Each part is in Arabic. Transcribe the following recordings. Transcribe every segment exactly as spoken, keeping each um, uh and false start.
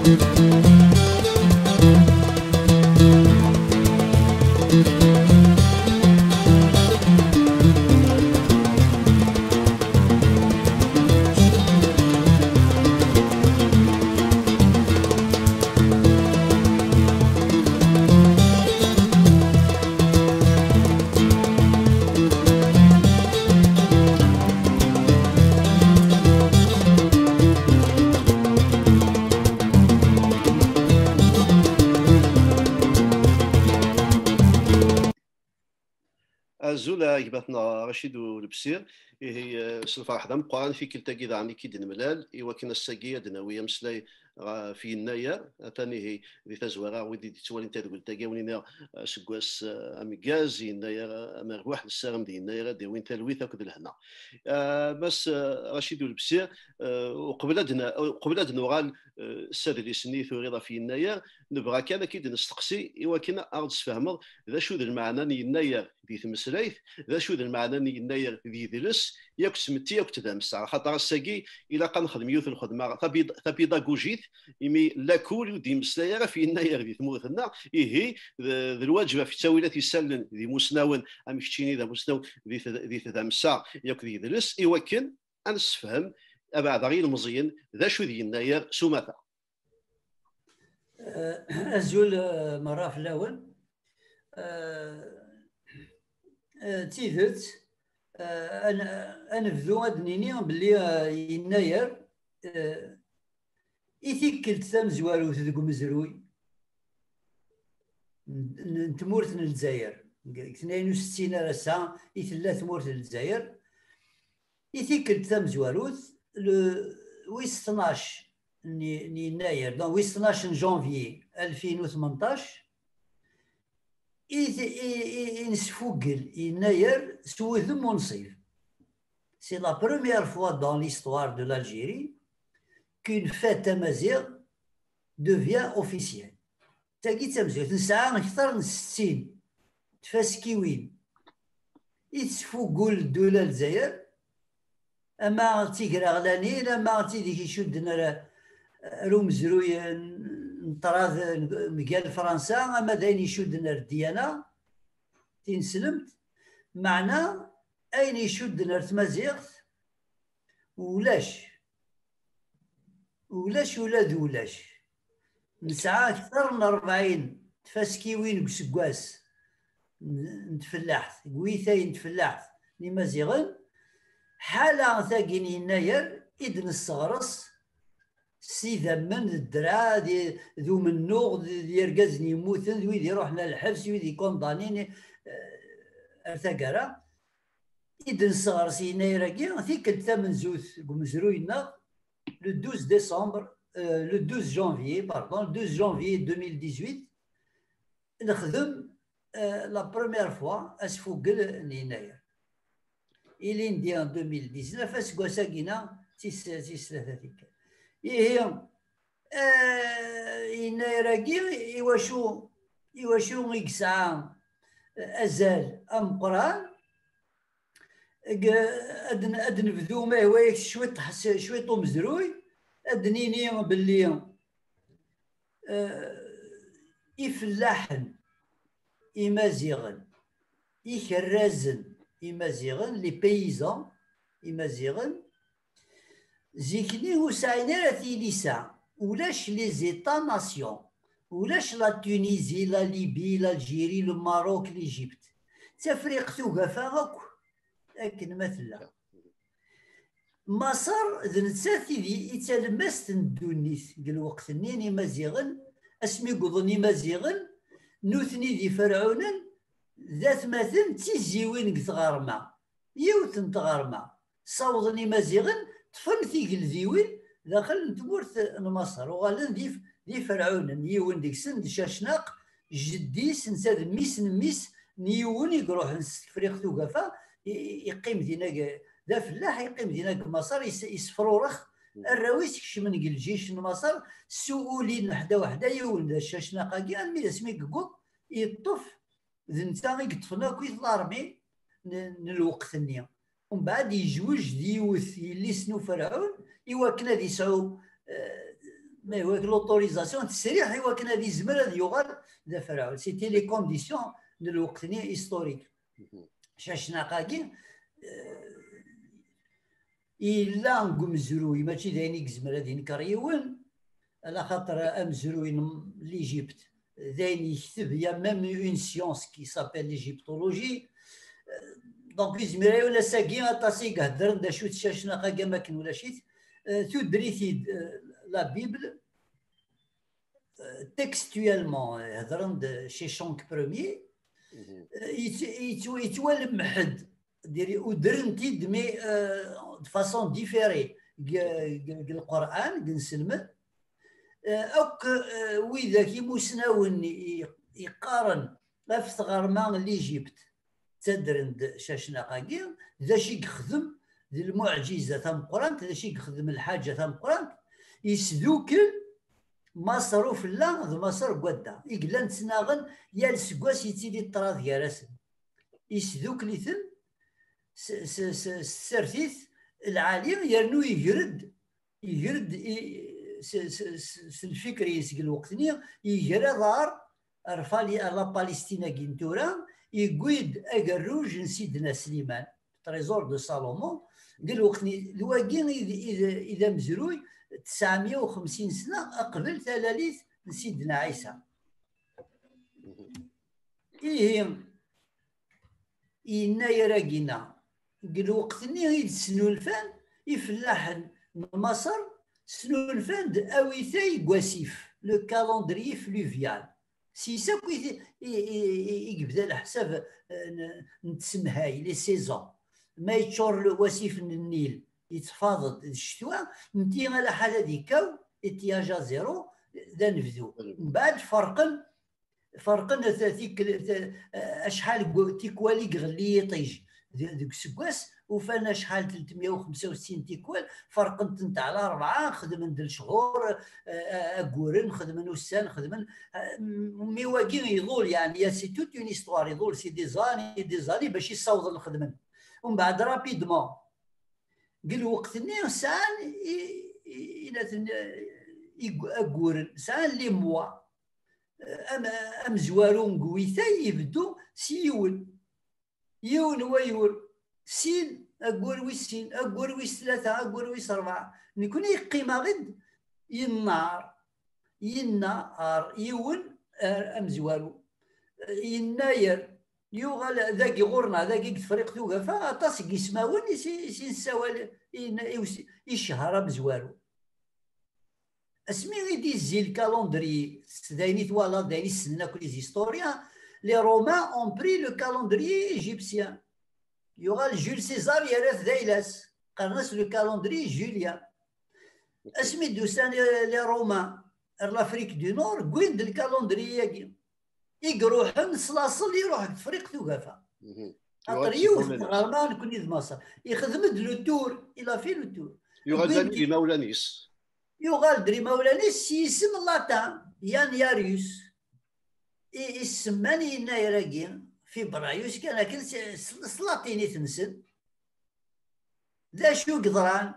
زولا يباتنا رشيد والبسير هي الفرح دم قران في كلتا كذا عني كيد الملال ايوا كنا الساقيه دناويه مسلاي في يناير ثاني هي ذي تزوره ودي تولي انت تقول تاقي ونينا سكواس اميغاز يناير مرواح للسلام دي يناير دي وين تلويث كذا لهنا بس رشيد والبسير وقبل قبل نوغال الساد اللي سني ثوري في يناير نبغى كان اكيد نستقسي ايوا كنا ارض تفهمر ذا شو ذا المعنى يناير ذي تمسلايث ذا شو ذا المعنى يناير ذي ذلس ياك سمتي ياك تدامس خاطر الساقي الى قنخدم يوث الخدمه تبيداغوجيت يمي لاكول ودي مسلايا في يناير ذي ثموثنا هي الواجبه في التاويلات يسلن ذي مسناون ام كتشيني ذا مسناون ذي ذي تدامسا ياك ذي ذلس ايوا كان انسفهم ابعد غير مزيان ذا شو ذي يناير سماثا أزول مرة في الأول تيثت أنا أنا فذو أدنيني بلي يناير إثيكلت ثام زوالو تذكو مزروي تمورت الجزائر اثنين وستين رسا إثلا تمورت الجزائر إثيكلت ثام زوالو ويس اثناش يناير دون ويس اثناش جانفي ألفين وثمنطاش ينسفوقل يناير سوثم ونصيف. C'est la première fois dans l'histoire de l'Algérie qu'une fête amazigh devient officielle. تاكي تمزيغ نسعى أكثر من ستين تفاسكيوين يتسفوقل دولة الجزائر أما تيقرا غلانين أما تيديك يشدنا رومزروي نطراذ مقال فرنسا أما داين يشدنا الديانة تنسلمت معنا أين يشدنا تمازيغ ولاش ولاش ولاد ولاش نسعى أكثر من أربعين تفاسكيوين بسكواس نتفلحت قويثاي نتفلحت لمازيغن حالة ثاقين يناير إذن الصغرس سيدا من الدرا دي ذو من نوغ يرقزني يموتن ذو يدي روحنا للحبس ويدي كوندانيني ارتقرا إذن الصغرس يناير كي ثيك الثامن زوث قمزروينا لو دوز ديسمبر لو دوز جانفيي باردون دوز جانفيي ألفين وثمانية عشر نخدم لا بروميير فوا اسفوقل يناير إلي ندي أن ألفين وتسعطاش أسكوا ساقينا تيس تيس ثلاثة تيكا هي ينايراكي إيواشو إيواشو يكسعى أزال أم قران أدن أدن بذو ما هو شوية شوية مزروي أدنيني باللي يفلاحن يمازيغن يكرازن إمازيغن لي بيزان إمازيغن زيكني وسعينا تيليسا ولاش لي زيتا ناسيون ولاش لا تونيزي لا ليبي لا الجيري لو ماروك ليجيبت تفريق ثوقفا هاكو لكن مثلا مصر ذنتساتي دي يتلمست ندونيس ديال الوقت نيني مازيغن اسمي قضني مازيغن نوثني دي فرعونن ذات مثل تيزيوين كتغارما يوثن تغارما صوضني مازيغن طفل ثيق الذيوين داخل تمورت مصر وغالن دي دي فرعون نيون ديك سن شاشناق جديس نساد ميس نميس نيون يروح فريق ثوقفا يقيم دينا ذا فلاح يقيم دينا مصر يسفرورخ الراويس كش من الجيش مصر سؤولين حدا وحدا يون ذا الشاشناق كاع مي اسمي كوك يطف ذنتا يطفنا كويس لارمي الوقت النية ومن بعد يجوج ديوث اللي سنو فرعون إوا كنا دي سعو مي هو لوطوريزاسيون التسريح هو كان هذه الزمر هذا يغال ذا فرعون سيتي لي كونديسيون للوقت ني هيستوريك شاشنا قاكي إلا نقوم زروي ماشي داينيك زمر هذه نكريون على خاطر أمزروي ليجيبت داين يكتب يا ميم اون سيونس كي سابيل ليجيبتولوجي دونك زميراي ولا ساكي طاسي هدرن دا شوت شاشنا قاكا ماكن ولا شيت تدريتي لا بيبل تكستويلمون هدرن شي شونك بروميي يتوالم محد ديري ودرنتي دمي دو فاسون ديفيري القران كنسلم اوك ويذا كي مسناون يقارن افتغر ما اللي جبت تدرند شاشنا قاكي ذا شي يخدم ذي المعجزه تاع القران ذا شي يخدم الحاجه تاع القران يسدوكل مصروف لا ذا مصر قدا يقلان تناغن يا السكواس يتيلي الطراث يا راسل يسدوك ليثم سرثيث العالم يرنو يجرد يجرد الفكر يسقل الوقتني يجرى ضار رفالي لا بالستينا كينتورا يقيد اقروج سيدنا سليمان تريزور دو سالومون قال وقتني الواقين اذا اذا مزروي تسعمائة وخمسين سنه قبل ثلاث سيدنا عيسى إيه إنا يراقينا قال وقتني غيد سنو الفان يفلاح مصر سنو الفان أويثاي قواسيف لو كالندري فلوفيال سي سا كويث يقبدا الحساب نتسمهاي لي سيزون ما يتشور واسيف النيل يتفاضل الشتوى نتي على حالة ديكاو اتياجا زيرو ذا نفذو من بعد فرقا فرقا ثيك اشحال تيكوالي غلي يطيج ذوك السكواس وفانا شحال ثلاثمائة وخمسة وستين تيكوال فرقا نتاع على اربعه خدم ندير شهور اكورن خدم نوسان خدم مي واكين يضول يعني يا سي توت اون هيستوار يضول سي دي زاني دي زاني باش يصاوض الخدمه ومن بعد رابيدمون قال وقتني سان الى اكورن سان لي موا ام ام زوارون قويثا يبدو سيون يون ويون سين اقول ويسين اقول ويس ثلاثه اقول ويس اربعه نكون يقيمه غد ينار ينار يون ام زوارو يناير يوغال ذاك غورنا ذاك فريق توقفا تصق يسماون يسين سوال يشهر بزوارو اسمي غيدي زي الكالندري دايني توالا دايني السنه كل هيستوريان لي رومان اون بري لو كالندري ايجيبسيان يوغال جول سيزار يرث دايلاس قرنس لو كالندري جوليان اسمي دوسان لي رومان لافريك دو نور كوين دو الكالندري ياكي يقروحن صلاصل يروح فريق توقفا خاطر يوث غالمان كوني ذ مصر يخدم لو تور الى في لو تور يغال دري مولانيس يغال دري مولانيس يسم لاتان يانياريوس يسماني نايراكين فبرايوس كان كل سلاطيني تنسن ذا شو قدران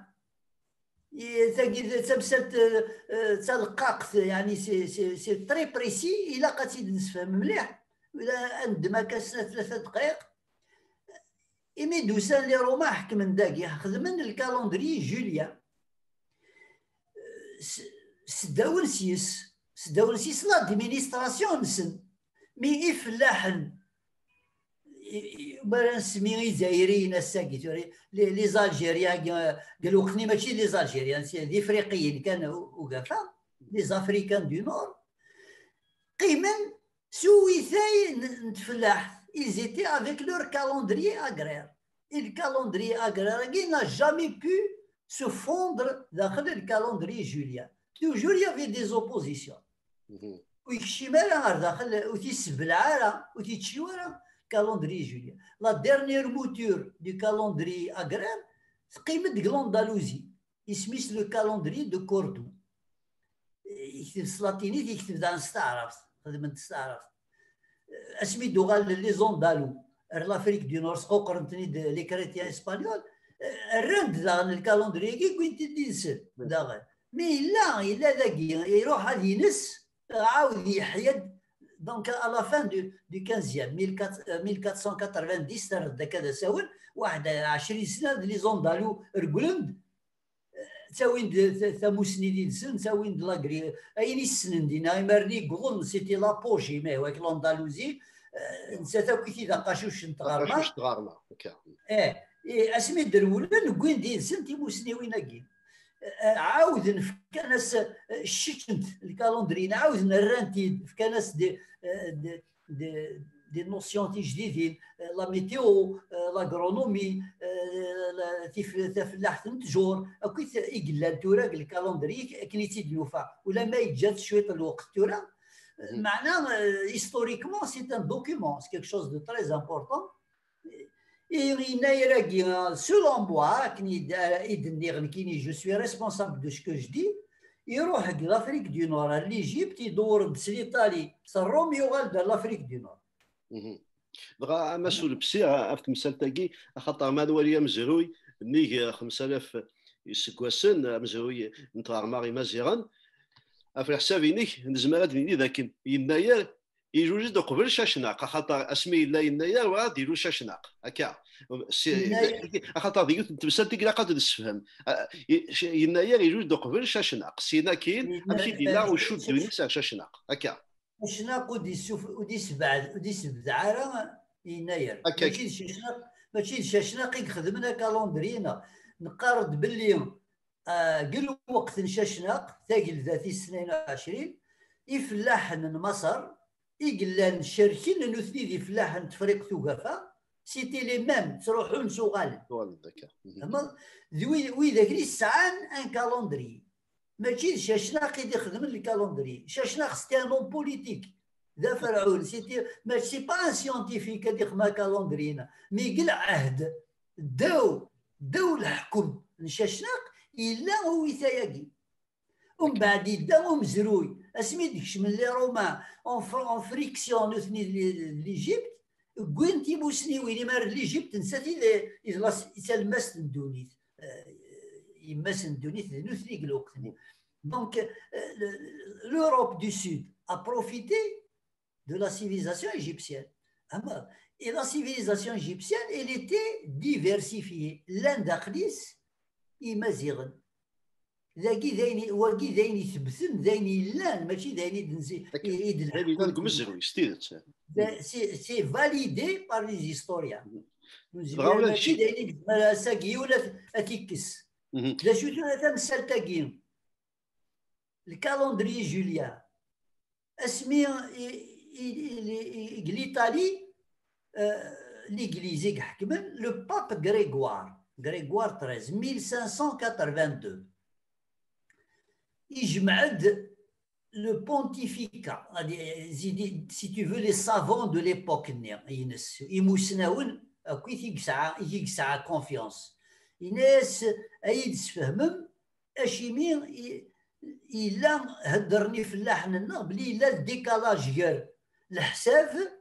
تمسلت تلقاقت يعني سي سي سي تري بريسي الا قاتي نسفهم مليح ولا عندما كاسنا ثلاثه دقائق ايمي دوسان لي روما حكم من داكي خدمن الكالندري جوليا سداون سيس سداون سيس لا ديمينيستراسيون نسن مي إفلاحن بلا نسمي زايرين الساكي لي زالجيريان قالوا خني ماشي لي زالجيريان دي افريقيين كانوا وقفا لي زافريكان دو نور قيما سويثاي نتفلاح ils étaient avec leur calendrier agraire et le calendrier agraire qui n'a jamais pu se fondre dans le calendrier julien toujours il y avait des oppositions ويكشمال داخل وتيسبلعارا وتيتشوارا كالندري جوليا لا ديرنيير موتور دو كالندري اغرام قيمة غلاندالوزي يسميس لو كالندري دو كوردو يكتب سلاطينيت يكتب دان ستعرف خدمة تستعرف اسمي دوغال لي زوندالو لافريك دو نور سقو قرنتني لي كريتيان اسبانيول الرند داغن الكالندري كي كنت دينسل داغن مي لا الا ذاكي يروح هذا ينس عاود يحيد. دونك على فان دو دو خمسطاش ألف وأربعمائة وثمانين ترد كذا ساول واحد عشرين سنه لي زوندالو رجلند تاوين ثمو سنين سن تاوين لاغري اين السنن دينا مرني قظن سيتي لابوشي ما هو الاندلسي نسيت كيفي ذا قاشوش نتغارما قاشوش تغارما اه اسمي درولن كوين دين سنتي موسنيوين كي عاود نفكاناس الشتنت الكالندري نعاود نرانتي فكاناس دي دي دي دي نوسيون تي جديدين لا ميتيو لاغرونومي تفلاح التجور اكيد يقلال تورا الكالندري كني تيدنوفا ولا ما يتجات شويه الوقت تورا معناه هيستوريكمون سي ان دوكيمون سي كيك شوز دو تري امبورطون. Selon moi, je suis responsable de ce que je dis. يروح لافريك دو نور ليجيبت يدور بسليطالي صروم يغال لافريك دو نور. دغا مسؤول بسي عرفت مسالتاكي خاطر ما دوليا مزروي نيك خمسة آلاف يسكواسن مزروي نتاع ماري مازيغان في حسابي نيك نزمر هاد ني ذاك يناير يجوز دو قبل شاشناق خاطر اسمي لا يناير وغادي يديروا شاشناق هكا خاطر ديك تمسال تيك لاقات تسفهم يناير يجوز دو قبل شاشناق سينا كاين امشي دينا وشو دوني شاشناق هكا شناق ودي سوف ودي سبع ودي سبع راه يناير ماشي شاشناق ماشي شاشناق يخدمنا كالوندرينا نقارد باللي قل وقت شاشناق ثاقل ذاتي اثنين وعشرين يفلاحن مصر يقلان الشركين لانه ثنيدي فلاحن تفريق ثقافه سيتي لي ميم تروحون سوغال اما وي ذاك اللي سعان ان كالوندري ماشي شاشناق يدي يخدم الكالوندري شاشناق سيتي ان نون بوليتيك ذا فرعون سيتي ماشي با ان سيونتيفيك هذيك ما كالوندرينا مي قل عهد داو داو الحكم شاشناق الا هو ثايقي ومن بعد يدا مزروي اسمي ديكش من لي رومان اون فريكسيون نثني ليجيبت كوين تيبوسني وين مار ليجيبت نساتي يسلمس ندونيت يمس ندونيت نثني الوقت دونك l'Europe du Sud a profité de la civilisation égyptienne. Et la civilisation égyptienne, elle était diversifiée. L'Indaklis, Imaziren. ذاكي ذايني واكي ذايني ثبتن ذايني لان ماشي ذايني دنسي يدل ذاك مزروي ستيت سي سي فاليدي بار لي هيستوريان ماشي ذايني ساكي ولا اتيكس لا شو ثلاثه مسال تاكين الكالندري جوليان اسمي ليطالي ليغليزي حكمن لو باب غريغوار غريغوار ثلاثة عشر ألف وخمسمائة واثنين وثمانين يجمعد le pontificat, si tu veux les savants de l'époque ينس يموسناون كي تيقسع يقسع كونفيونس يناس ايد تفهمم اشيمي الا هدرني في اللحن بلي لا الديكالاج غير الحساب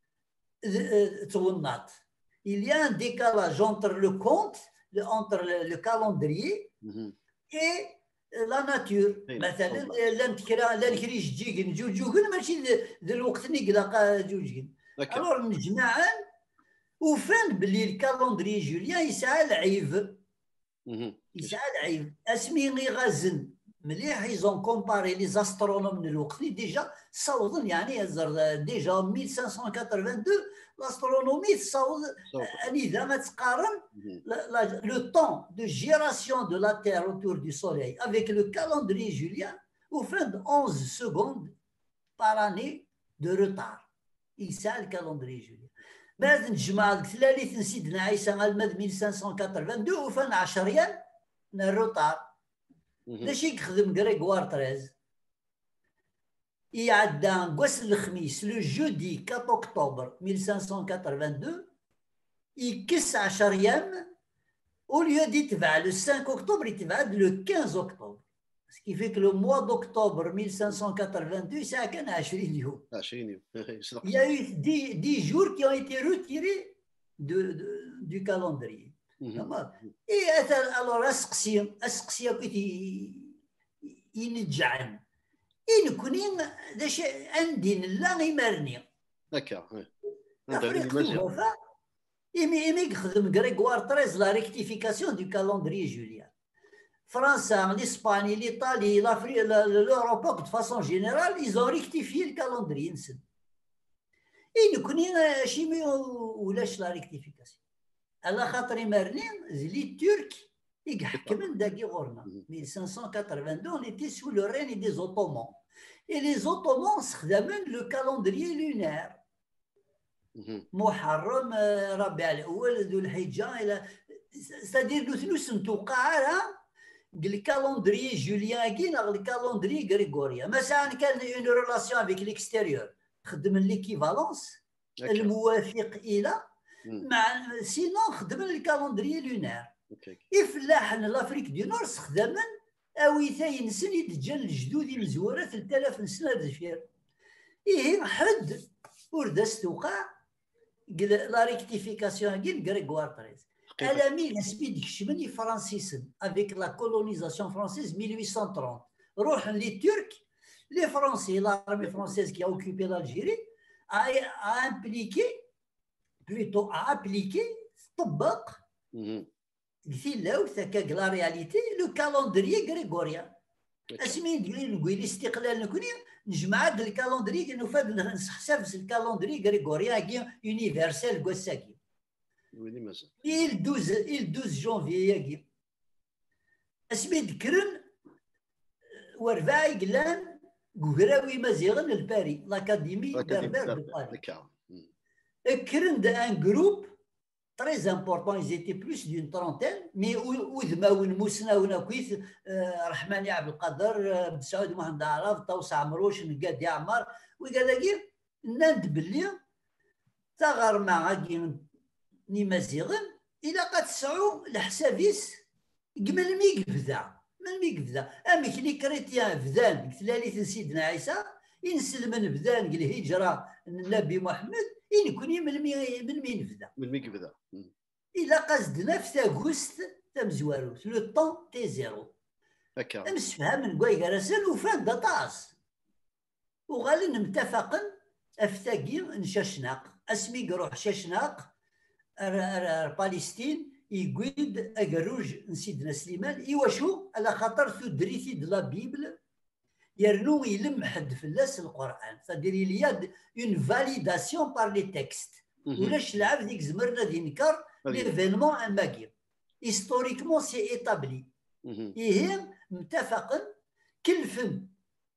تونات il y a un décalage entre le compte entre le calendrier et لا ناتور مثلا لا نتكرا لا نكري جيجن جوجوغن ماشي ذا الوقت اللي قلاقا جوجين الور نجمعان وفان باللي الكالندري جوليان يسعى العيب يسعى العيب اسمي غي غازن مليح ايزون كومباري لي زاسترونوم من الوقت ديجا صوضن يعني ديجا ألف وخمسمائة واثنين وثمانين لاسترونومي تصاوض اني اذا ما تقارن لو طون دو جيراسيون دو لا تير اوتور دو سوليل افيك لو كالندري جوليان وفند أحد عشر سكوند بار اني دو روتار يسال الكالندري جوليان بعد نجمع ثلاثه سيدنا عيسى المد ألف وخمسمائة واثنين وثمانين وفن عشرة ريال من الروتار داشي يخدم غريغوار ثلاثة يعدى قوس الخميس لو جودي أربعة أكتوبر ألف وخمسمائة واثنين وثمانين يكس عشرة ايام او ليو ديتباع لو خمسة أكتوبر يتباع لو خمسة أكتوبر سكي فيك لو موا دأكتوبر ألف وخمسمائة واثنين وثمانين ساعة كان عشرين يوم عشرين يوم Il y a eu dix, dix jours qui ont été retirés de, de, du calendrier. Et alors, Asqsi, Asqsi, ينجعن إن كوني ذا شيء عندي لا يمرني هكا الأفريق توفى إيمي إيمي يخدم غريغوار تريز لا ريكتيفيكاسيون دو كالندري جوليان فرنسا l'Espagne l'Italie l'Afrique l'Europe de façon générale ils ont rectifié le calendrier نسن إن كوني شي ولاش لا ريكتيفيكاسيون على خاطر يمرنين زلي الترك يحكمن داكي غورنا mille cinq cent quatre-vingt-deux on était sous le règne des Ottomans et les Ottomans استخدمن le calendrier lunaire محرم ربيع الاول ذو الحجه الى سادير لو ثلث توقع الكالندري جوليان كي نغ الكالندري غريغوريا مثلا كان اون ريلاسيون افيك ليكستيريور خدم ليكيفالونس الموافق الى مع سينو خدم الكالندري لونير يفلاح لافريك دي نور استخدمن اويثاين سن يتجن الجدود مزوره ثلاثة آلاف سنه دفير ايه حد وردست توقع لا ريكتيفيكاسيون كين غريغوار تريز على ميل سبيد كشمني فرانسيسن افيك لا كولونيزاسيون فرانسيز mille huit cent trente روح لي ترك لي فرونسي لارمي فرانسيز كي اوكوبي l'Algérie a impliqué plutôt a appliqué طبق مثل ثكاك لا رياليتي لو كالندري غريغوريان اسمي نقول الاستقلال نكوني نجمع هذا الكالندري نفاد نحسب الكالندري غريغوريان كي يونيفرسال كوساكي ويلي مازال il douze il douze جونفي ياكي اسمي ذكرن ورفاعي قلان كوكراوي مزيغن الباري لاكاديمي بربر دو باري كرن ان جروب très important, ils étaient plus d'une trentaine, mais وذماون موسناون كويس رحماني عبد القادر بسعود محمد عرف طوس عمروش نقاد يعمر وقال لي نند باللي تغر مع كي نيمازيغن الى قد تسعوا الحسابيس قبل مي يبدا من مي يبدا امي كلي كريتيان فدان قلت لها سيدنا عيسى ينسل من فدان الهجره النبي محمد إن كوني من مي من مين نبدا من مي يبدا إلا قصدنا في تاغوست تمزوارو لو طون تي زيرو هكا مسفها من كواي كراسل وفان دا طاس وغالي متفقا افتاقي نشاشناق اسمي قروح شاشناق بالستين يقيد اقروج سيدنا سليمان ايواشو على خاطر ثدريتي د لا بيبل يرنو يلم حد فلاس القران c'est-à-dire il y a une validation par les textes ولاش العبد ديك زمرنا دي نكر ليفينمون اماكي هيستوريكمون سي ايتابلي ايه متفقا كل فن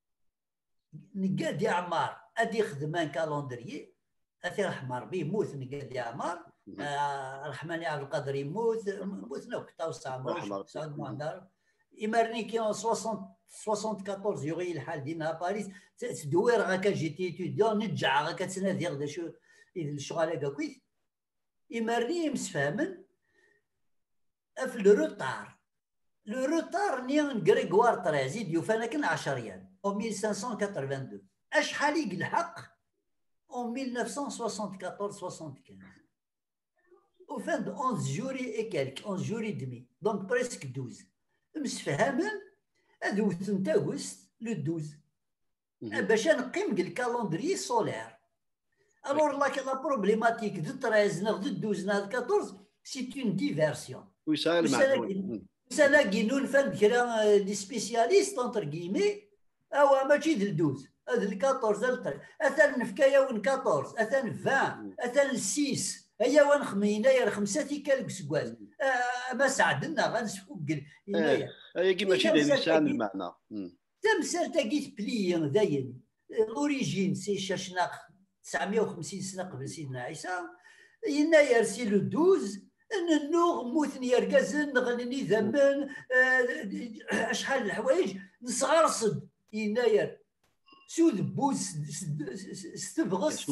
نقاد يعمار ادي خدمان كالندريي اثي رحمة ربي يموت نقاد يعمار الرحمن عبد القادر يموت موتنا وكتاوس عمر سعود معندار يمرني كي soixante-quatorze يغي الحال دينا باريس تدوير غاكا جيتي ايتوديون نتجع غاكا تنادي غدا شو الشغل هكا كويس يمرني مسفاهمن في لو روتار لو روتار نيان غريغوار ترازيد يوفانا كان عشريان او mille cinq cent quatre-vingt-deux اشحال يلحق او mille neuf cent soixante-quatorze soixante-quinze au fin de onze jours et quelques onze jours et demi donc presque douze مسفهمن هذو ثنتا أغسطس لو دوز باش نقيم الكالندري سولير الور لا بروبليماتيك دو تريز نغ دو دوز نغ كاطورز سي اون ديفيرسيون ويسال معقول سالا كينون فان كرا دي سبيسياليست انتر كيمي او ماشي د دوز هذا الكاطورز اثر نفكايا ون كاطورز اثر عشرين اثر ستة هيا وان خميناير خمسة كالك سكواز ما ساعدنا غنسفوق يناير هي كيما ماشي لسان المعنى تمثال تاكيت بلي داين اوريجين سي شاشناق تسعمائة وخمسين سنه قبل سيدنا عيسى يناير سي لو دوز النوغ موثني ركازن غنني ذمن شحال الحوايج نصغرصد يناير سود بوس استبغس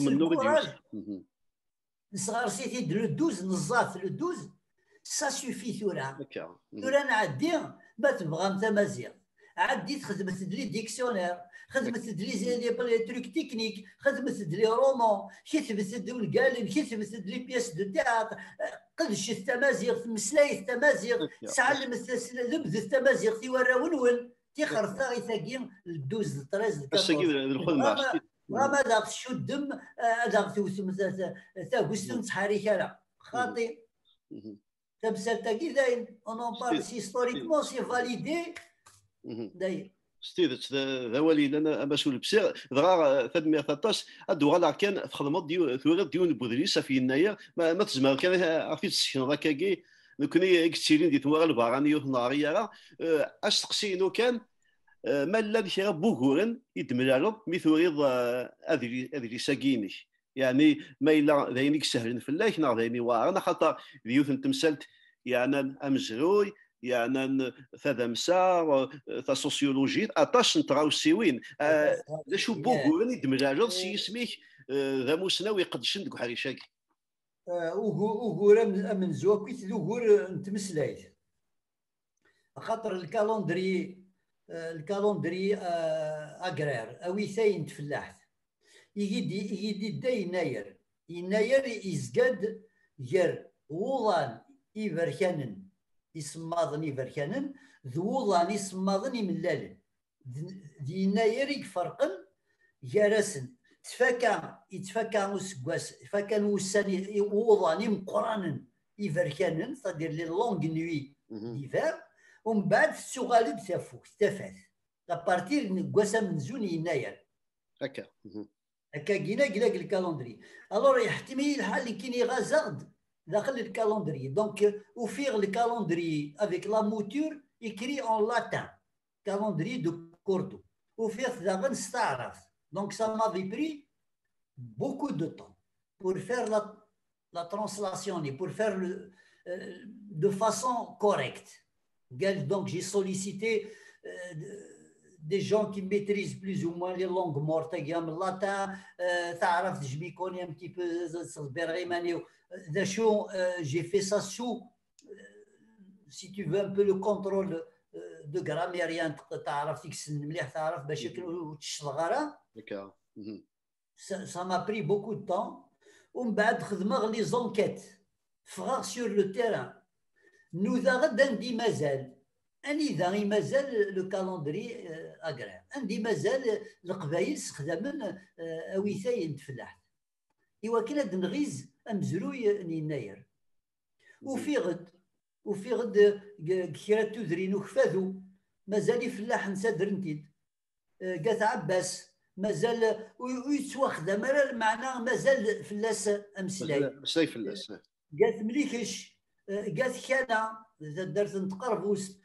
نصغر سيتي لو دوز نزاف لو دوز سا سوفي ثورا ثورا نعدي ما تبغى انت مزيان عديت خدمت لي ديكسيونير خدمت لي لي تروك تكنيك خدمت لي رومون كتبت دول قالن كتبت لي بياس دو تياتر قدش التمازيغ مسلاي التمازيغ سعلمت لبذ التمازيغ تيورا ونول تيخرثا غيثاكي الدوز الطريز الساقي الكاطوز الخل مع غاما غاما داغ تشو الدم داغ توسم تاغوستون تحاري كالا خاطي تمثال تاكي داين اون بارل هيستوريكمون سي فاليدي داين ستيدت ذا ولي انا مسؤول بسير دغا ثدمي ثطاس ادوغا كان تخدموا ديو ثورات ديون بودريس في النايا ما, ما تزمر كان عرفتي تسكن كاكي نكوني اكتيرين ديت موغ الباراني ناريا اش تقسينو كان ما لا ديك بوغورن يدملالو ميثوريض هذه هذه ساكيني يعني ما الا ذاينيك سهلين في الله نار ذايني واعرنا خاطر ديوث تمثلت يعني امزروي يعني ثا مسار ثا سوسيولوجي اتاش نتراو سيوين لا شو بوغورن يدملالو سي سميك ذا موسناوي قدشن دك حاري شاكي وغور من زوكيت وغور نتمسلايت خاطر الكالندري الكالندري اغرير اوي ثاين تفلاحت يجي يجي دا يناير يناير يزقاد جر وضان يبركانن يسماضن يبركانن ذوضان يسماضن يملالن دي يناير يفرقن جرسن تفكا يتفكا وسكواس تفكا وساني وضاني مقرانن يفركانن صدير لي لونغ نوي ديفير ومن بعد تسوغالد تافوك تافات لابارتير كواسا من زون يناير هكا هكا كينا كلا الكالندري الور يحتمي الحال اللي كاين يغازغد داخل الكالندري دونك وفيغ الكالندري افيك لا موتور يكري اون لاتان كالندري دو كوردو وفيغ داغن استعرف دونك سا مافي بري بوكو دو طون pour faire la la translation et pour faire le euh, de façon correcte. Donc j'ai sollicité euh, des gens qui maîtrisent plus ou moins les langues mortes, le latin, تعرف تجميكوني un petit peu البرغيماني. J'ai fait ça sous, si tu veux, un peu le contrôle de grammairien. تعرف تكسن مليح تعرف باش تشتغل. Ça m'a pris beaucoup de temps. ومن بعد خدمة لي زونكيت فغار sur le terrain. Nous avons dit مازال أني ذا مازال لو كالندري أقرا عندي مازال القبايل استخدامن أويثاي نتفلاح إوا كنا دنغيز أمزروي يناير وفي غد وفي غد كيرا تودرين وكفاذو مازال يفلاح نسادر نتيد قات عباس مازال ويتواخذ معناه مازال فلاس أمسلاي مسلاي فلاس قالت مليكش قالت كان درت نتقربوس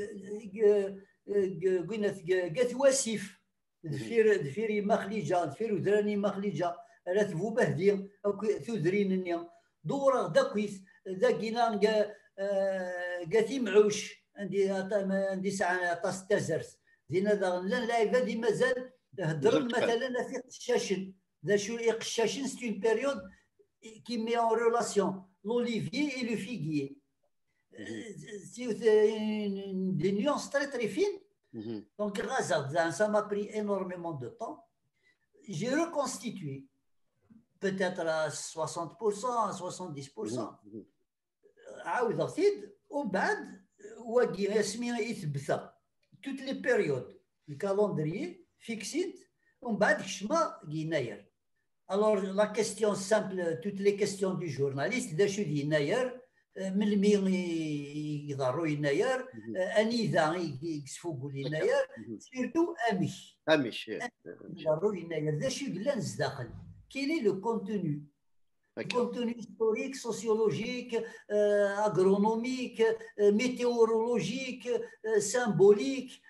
قلنا قالت واسف دفير دفيري مخليجه دفير ودراني مخليجه راه تفو بهدي تودرينني دورا داكويس داكينا قالت معوش عندي عندي ساعه طاس تازرت دينا لا لا دي مازال هضر مثلا في قشاشن ذا شو قشاشن سي اون بيريود كي مي اون ريلاسيون l'olivier et le figuier. C'est des nuances très très fines. Donc, ça m'a pris énormément de temps. J'ai reconstitué, peut-être à soixante pour cent, à soixante-dix pour cent. عاود غثيد وبعد واقي اسمي يثبت toutes les périodes le calendrier fixé ومن بعد كشما يناير. Alors, la question simple, toutes les questions du journaliste, de chez Ynayer, Melmir يضروا يناير أني ذا يكسفوا يناير surtout Ami. Ami. يضروا يناير ذا شو قلنا نزداخل. Quel est le contenu? Contenu historique, sociologique, euh, agronomique, euh, météorologique, euh, symbolique.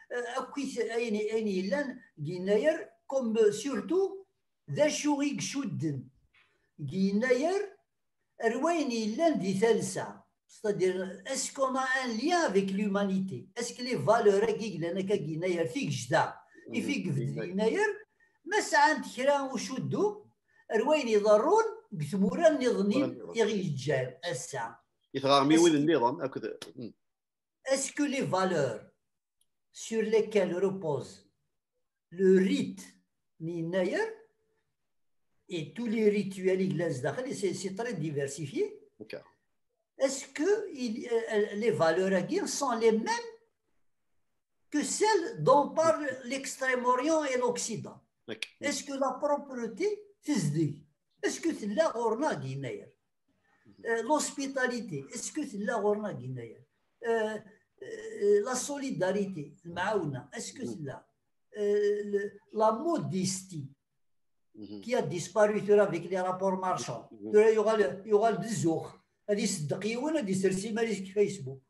يناير comme surtout ذا شو يقشودن يناير روين يلان دي ثالثة. C'est-à-dire, est-ce qu'on a un lien avec l'humanité? Est-ce que les valeurs qui لنا كيناير فيك جدا يفيك يناير ما ساعات كرا وشدو روين يضرون بثمورا نظنين يغيجان الساعة يتغارمي وين النظام هكذا. Est-ce que les valeurs sur lesquelles repose le rite يناير et tous les rituels église c'est très diversifié. Okay. Est-ce que il, euh, les valeurs sont les mêmes que celle dont parle l'Extrême-Orient et l'Occident. Est-ce que la propreté تزدي؟ Est-ce que تلا غورنا كيناير؟ L'hospitalité, est-ce que تلا غورنا كيناير؟ La solidarité, المعاونة, est-ce que تلا؟ La modestie qui a disparu avec les rapports marchands. Il y aura il y aura le bizouk. هذه يصدق يونا هذه سرسي ماليش في فيسبوك.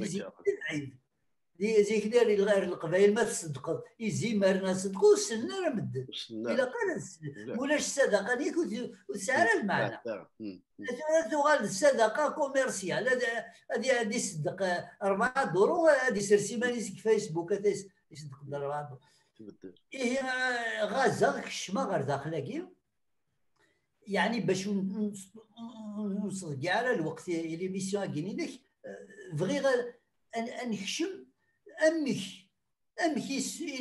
دي زي كدا غير القبائل ما تصدق يزي مارنا صدقوا السنه راه مدد الا قال مولاش الصدقه ديك وسهل المعنى تغال الصدقه كوميرسيال هذه هذه يصدق أربعة دورو هذه سرسي ماليش في فيسبوك يصدق أربعة دورو ايه غازا كشما غير داخلاكي يعني باش نوصل كاع على الوقت لي ميسيون كاينين لك فغي ان نخشم امك امك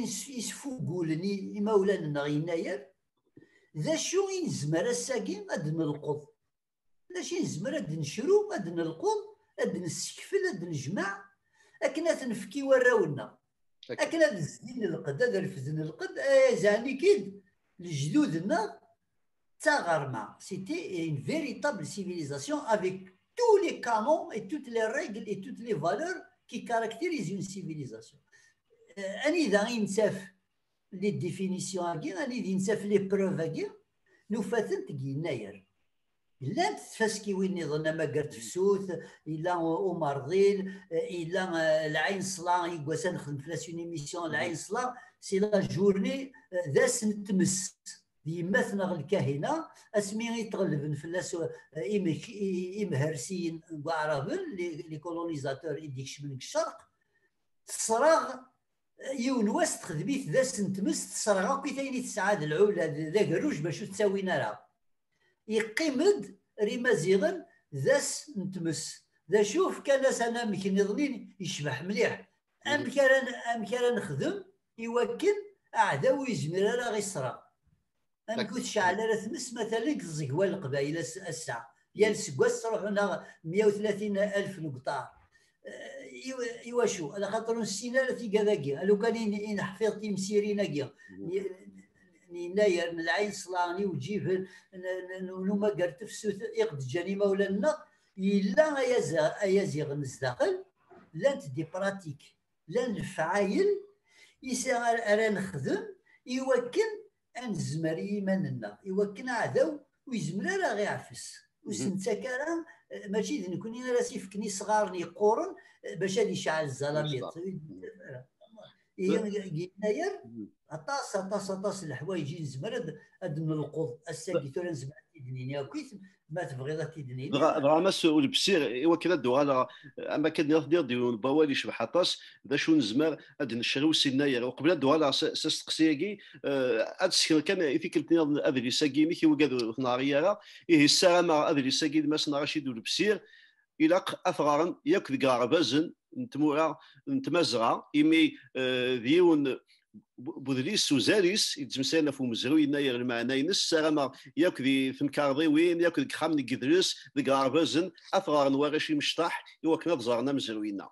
يسفوقولني مولانا غيناير ذا شو ينزمر الساكين غاد نلقض لاش ينزمر غاد نشرو غاد نلقض غاد نسكفل غاد نجمع اكنا تنفكي وراونا اكنا الزين القد هذا الفزن القد زاني كيد لجدودنا تاغرما سيتي اون فيريتابل سيفيليزاسيون افيك tous les canons et toutes les règles et toutes les valeurs qui caractérisent une civilisation. أني ذا ينسف les définitions أجي أني ذا ينسف les preuves أجي نوفاتن تجي ناير. إلا تفسكي وين نظن ما قرت فسوث إلا عمر ظيل إلا العين صلاة يقوسان نخدم في لاسون إيميسيون العين صلاة سي لا جورني ذا سنتمس ديماتنا الكاهنه اسمي يتغلبن في الناس امهرسين وعربن لي كولونيزاتور يديكش من الشرق تصراغ يون واس تخدميت ذا سنتمس تصراغ كي ثاني تسعاد العول ذاك الروج باش تساوينا راه يقيمد ريمازيغن ذا سنتمس ذا شوف كان ناس انا مكن يظنين يشبح مليح ام كان ام كان نخدم يوكل اعداو يزمر راه غير صرا ما نقولش على ثمس مثلا كزكوال القبائل الساعه يا السكواس تروحوا مئة وثلاثين ألف نقطه ايوا شو على خاطر السيناره في كذاكي لو كان نحفظ تيمسيرين كيا ناير العين صلاني وجيب نوما قرت في سوت يقد جاني مولانا الا يا يا زيغ نزداخل لا تدي براتيك لا نفعايل يسير انا نخدم يوكل انزمر يماننا يوكلنا عداو ويزمر راه غيعفس وسنتكرا ماشي نكون انا راسي فكني صغارني قورن باش هادي شعل الزلاميط ناير عطاس عطاس عطاس الحوايج نزمر هاد نلقض الساكيتور نزمر تيدنيني كويس ما تبغي تيدنيني دغا مسؤول بسير ايوا كذا دوغا اما كندير دير ديال بوالي شبح عطاس باش نزمر هاد نشريو سيناير وقبل دوغا سستقسيكي هاد السكر كان في كلتني ادري ساكيني كي وكادو ناريا ايه السلامه ادري ساكي مسنا رشيد بسير الى افغارن ياك ذكار بازن نتمورا نتمازغا ايمي ديون بودريس وزاريس يتمسانا في مزروي ناير المعنى ينس سلامه ياك ذي ثمكارضي وين ياك ذيك خامني كدرس ذكار بازن افغارن واغشي مشطاح يوا كنا بزارنا مزروينا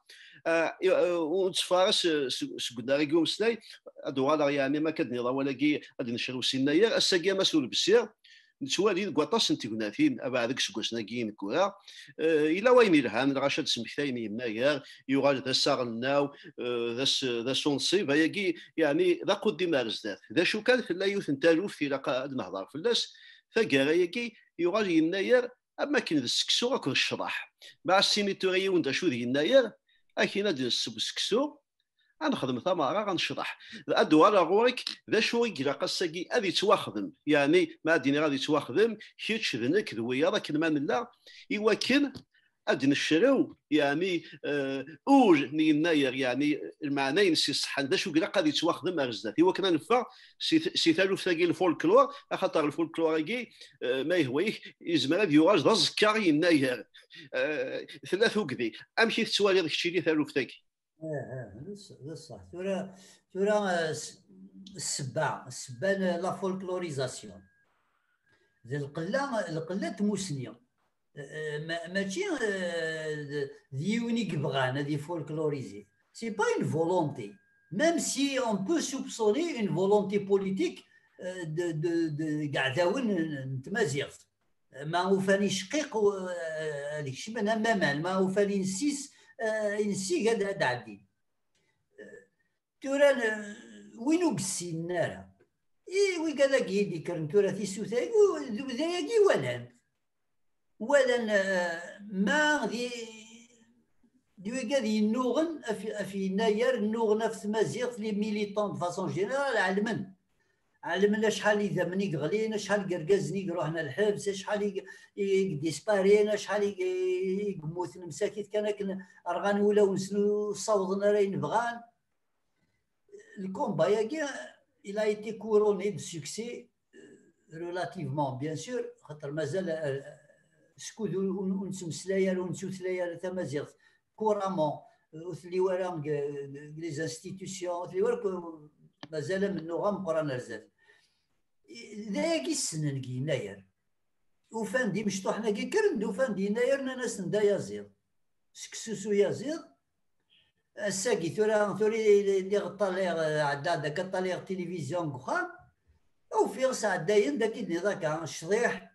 ونتفارس سكنداري قوم سلاي ادوار يعني ما كدني ولا كي غادي نشرو سيناير الساقيه مسؤول بالسير نتوالي كواطاس نتيكوناتين ابعدك سكوسناكين كورا الى وين الهان رشاد سمكتاين يمناير يغال ذا سارناو ذا ذا سونسي فياكي يعني ذا قدي مارزدات ذا شو كان في اللايوث نتالوف في لقاء نهضر في اللاس فكارايكي يغال يناير اما كاين ذا السكسو راكو الشرح مع السينيتوري وندا شو ذي يناير اكينا ديال السكسو غنخدم ثمره غنشرح الادوار غورك ذا شو يلقى الساكي غادي تواخدم يعني ما ديني غادي تواخدم كيتش ذنك ذويا راك ما لا يوكل غادي نشريو يعني اوج نيناير يعني المعنى نسي صح ذا شو يلقى غادي تواخدم ارزدات ايوا كنا نفع سي ثالوث ثاقي الفولكلور خاطر الفولكلور كي ما يهويه يزمر هذا يواج ذا زكار يناير ثلاث وكذي امشي تسوالي داك الشيء اللي ثالوث ثاقي اه اه صح ترى ترى السباع السباع لا فولكلوريزاسيون ذي القله القله موسنيه ماشي ديونيك بغانا دي فولكلوريزي سي با اون فولونتي même si on peut soupçonner une volonté politique de de قعداون نتمازيغت ما هو فاني شقيق هذيك الشيء من امام ما هو فاني نسيس نسي قاعد عدي تورا وينو قسي النار اي وي قال لك يدي كرن تورا في سوثاي ذاكي ولا ولا ما غي دي قال ينوغن في في ناير نوغنا في مازيغ لي ميليتون فاسون جينيرال علمن علمنا شحال اذا مني غلينا شحال قرقزني روحنا الحبس شحال ديسبارينا شحال يموت مساكين كان ارغان ولا ونسلو صوتنا راين بغان الكومبا ياكي il a été couronné de succès relativement bien sûr خاطر مازال سكود ونسمسلايا ونسوثلايا تمازيغ كورامون وثلي ورا لي انستيتيوسيون وثلي ورا مازال منو غمقران رزاف ذاك السنن كي يناير وفان دي مشطوحنا كي كرند وفان دي يناير ناس ندا يزيض سكسوسو يزيض الساقي ثورا ثوري اللي غطاليغ عدا داك الطاليغ تلفزيون كخام او في ساعه داين داك ذاك الشضيح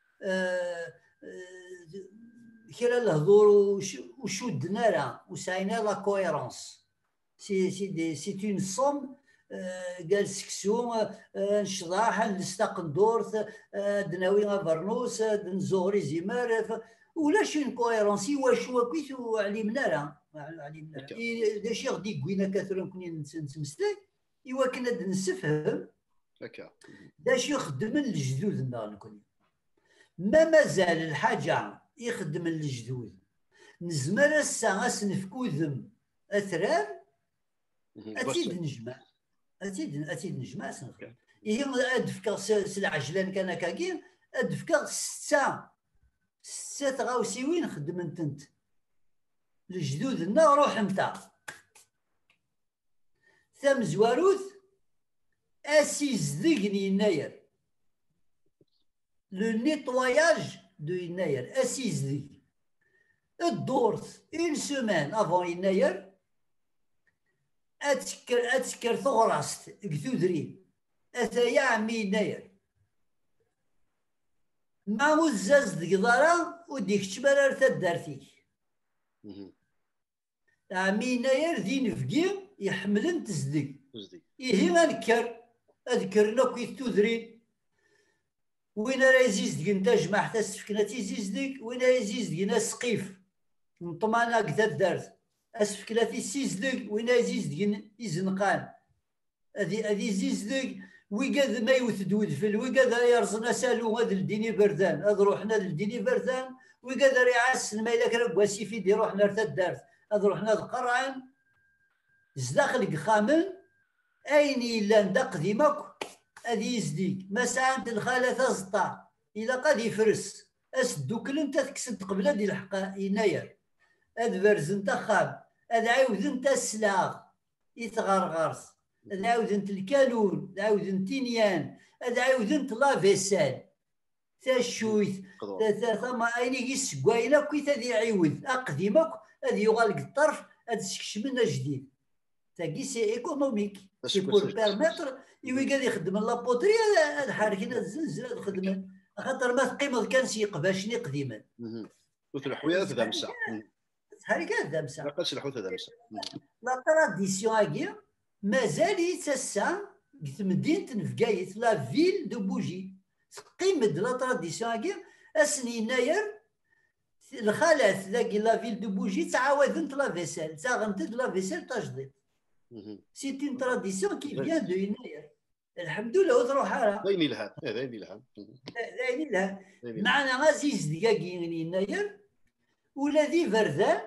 كرا الهضور وشدنا راه وسعينا لا كويرونس سي سي دي سي اون سوم قال سكسو نشضاح نستقندورث دناوي غافرنوس دنزوري زمار ولا شي كويرونسي واش وكيت علمنا راه علمنا داكشي غدي كوينا كثر كوني نتمسلاي ايوا كنا نسفهم هكا داكشي يخدم الجدودنا نكون ما مازال الحاجه يخدم الجدود نزمر الساعه سنفكو ذم اثرار اتيد نجمع اتيد اتيد نجمع سنخدم هي ادفكا العجلان كان كاكين ادفكا سته سته غاوسيوين خدمت انت لجدودنا روح نتا ثم زواروث اسيز ذقني يناير لو نيتواياج دو يناير اسيز ذق الدورث اون سومان افون يناير اتكر اتكر ثغرست كثودرين اثايا عمي يناير ما هو الزاز دقدارا وديك تشبر تدارتيك عمي يناير ذي نفقي يحملن تزدق إيه غنكر أذكرنا كي تودرين وين راه يزيز ديك نتا جمع حتى سفكنا تيزيز ديك وين راه يزيز ديك ناس سقيف نطمانا كدا دارت اسفكنا تيزيز ديك وين راه يزيز ديك يزنقان هذي هذي زيز ديك ويقاد ما يوثدود في الويقاد يرزنا سالو هذا الديني بردان هذا روحنا للديني بردان ويقاد يعاس ما إلا كان كواسي في دي روحنا رتا دارت هذا روحنا القرعان زداخل خامن اين الا ندا قديمك هذه يزديك ما ساعات الخاله تزطا الا قد يفرس اسدوك انت تكسد قبل هذه الحق يناير هذا برز انت خام هذا عاود انت السلاغ يتغرغرس هذا عاود انت الكالون هذا عاود انت نيان هذا عاود انت لافيسال تا الشويت ثم اين يسكواينا كي هذه عيود اقديمك هذه يغالق الطرف هذا سكش منا جديد تاكي سي ايكونوميك سي بور بيرميتر يوي قال يخدم لابوتري هذا حاركين هذا الزلزال هذا خدمه خاطر ما تقيمض كان سي قباشني قديما وتلحويا ثلاث دمسه هاري كان دمسه لا قالش الحوت دمسه لا تراديسيون هاكي مازال يتسع في مدينه نفقايت لا فيل دو بوجي تقيمد لا تراديسيون هاكي اسني يناير الخالات ذاك لا فيل دو بوجي تعاودت لا فيسال تاغنت لا فيسال تجديد سي اون تراديسيون كي فيان دو يناير الحمد لله وتروح على دايني لها دايني لها دايني لها معنا غازيز دقاقين يناير ولا ذي فردان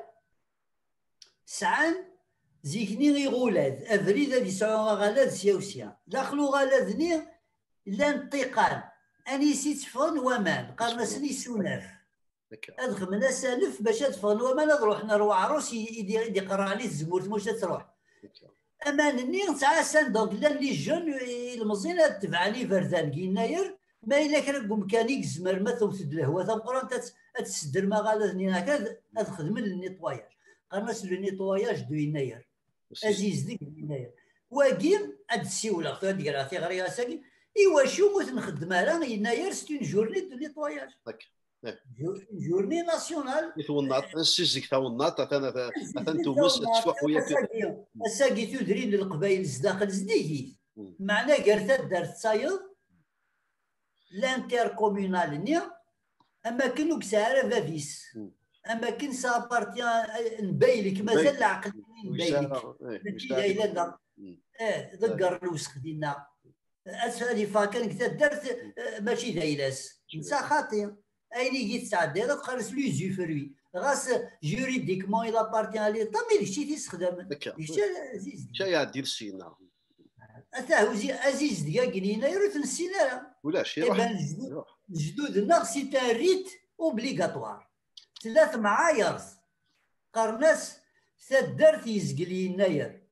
سعان زيكني غي غولاد افريد هذي سعون غالاد سياوسيا داخلو غالادني لانتقال اني سيت فون ومان قالنا سني سوناف ادخل من سالف باش تفون ومان نروح نروح عروس يدي يقرا عليه الزمور واش تروح امان النير تعاسان دونك لا لي جون المزينه تبعني فردان كيناير ما الا كان ميكانيك زمر ما توثد الهواء تمقران تسدر ما غالدني هكا تخدم النيطواياج قالنا لو نيطواياج دو يناير عزيز ديك يناير واقي هاد السيوله هاد راه تيغريها ساكن ايوا شو بغيت نخدمها راه يناير سي اون جورني دو نيتواياج جورني ناسيونال يتوناط نسيزك تاوناط انا انا تومس تشوح وياك اساكي تدري للقبائل زداخل زديكي معنى قرت دارت صايد لانتر كومونال نيا اما كنو كساره فافيس اما كن سابارتيان نبايلك مازال العقل نبايلك ماشي لا لا اه ذكر الوسخ ديالنا اسالي فاكن كتا درت ماشي دايلاس نسى خاطئ اين جيت ساعد هذاك خرج لي زي فروي غاس جوريديكمون الى بارتيان لي طا مي شتي تيستخدم شتي عزيز شي دير السينا اتا هو عزيز ديال كنينا يرو تنسينا ولا شي روح جدودنا سي تان ريت اوبليغاتوار ثلاث معايير قرناس تدرت يزقلي يناير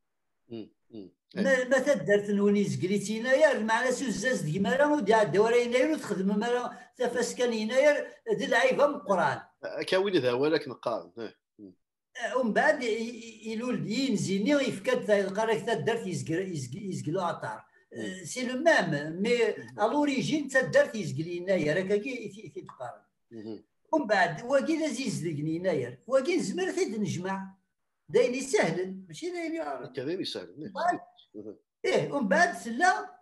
ما ما تدرت نوني زقليت يناير معنى سوزاز ديما راه ودي الدوره يناير وتخدم مالا تفاس كان يناير دي العيبه من القران كاوين ذا ولك نقارن ومن بعد يلول ينزيني يفكد القراك تدرت يزقل يزقلو عطار سي لو ميم مي الوريجين تدرت يزقلي يناير هكاكي تيتقارن ومن بعد واقي لذيذ ديك يناير واقي نزمر تيد نجمع دايني سهل ماشي دايني كذا سهل ايه ومن بعد سلا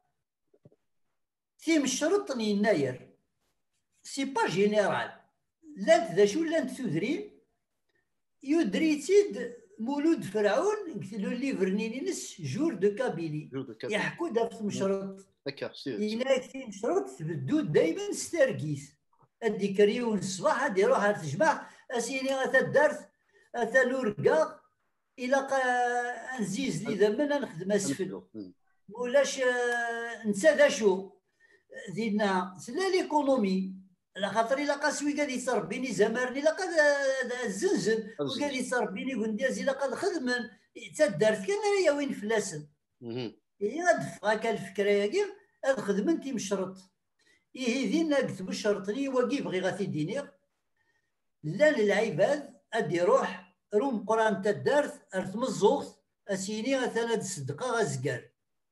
تي مشروط يناير سي با جينيرال لانت ذا شو لانت تدري يدري تيد مولود فرعون قلتلو الليفر نينينس جور دو كابيلي يحكوا دابت مشروط يناير تي مشروط تبدو دايما ستاركيس ادي كريون الصباح هادي روح تجمع اسيني غاتا دارت اتا لوركا الى نزيز لي ذمنا نخدم اسفل ولاش نسى ذا شو زيدنا سلا ليكونومي على خاطر الا قاسوي قال يتربيني زمرني لا قد الزنزن وقال يتربيني قنديز الا قد خدمن تدارت كان يا وين فلاسن هي غدفغا كالفكره ياكي هاد خدمتي مشرط إيه ذينا كتب الشرطني واقي بغي غاتي ديني لا للعباد ادي روح روم قران تدارت ارث مزوخت اسيني مثلا الصدقه غزكار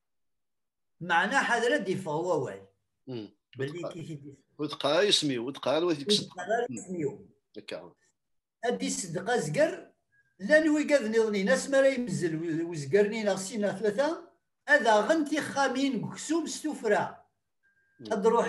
معناه حضره دي فهو واعي باللي كيف ودقا يسميو ودقا الوالد يسميو هكا ادي الصدقه زكر لا نوي كاذني ظني ناس ما يمزل وزكرني ناقصين ثلاثه هذا غنتي خامين كسوم ستوفرا نروح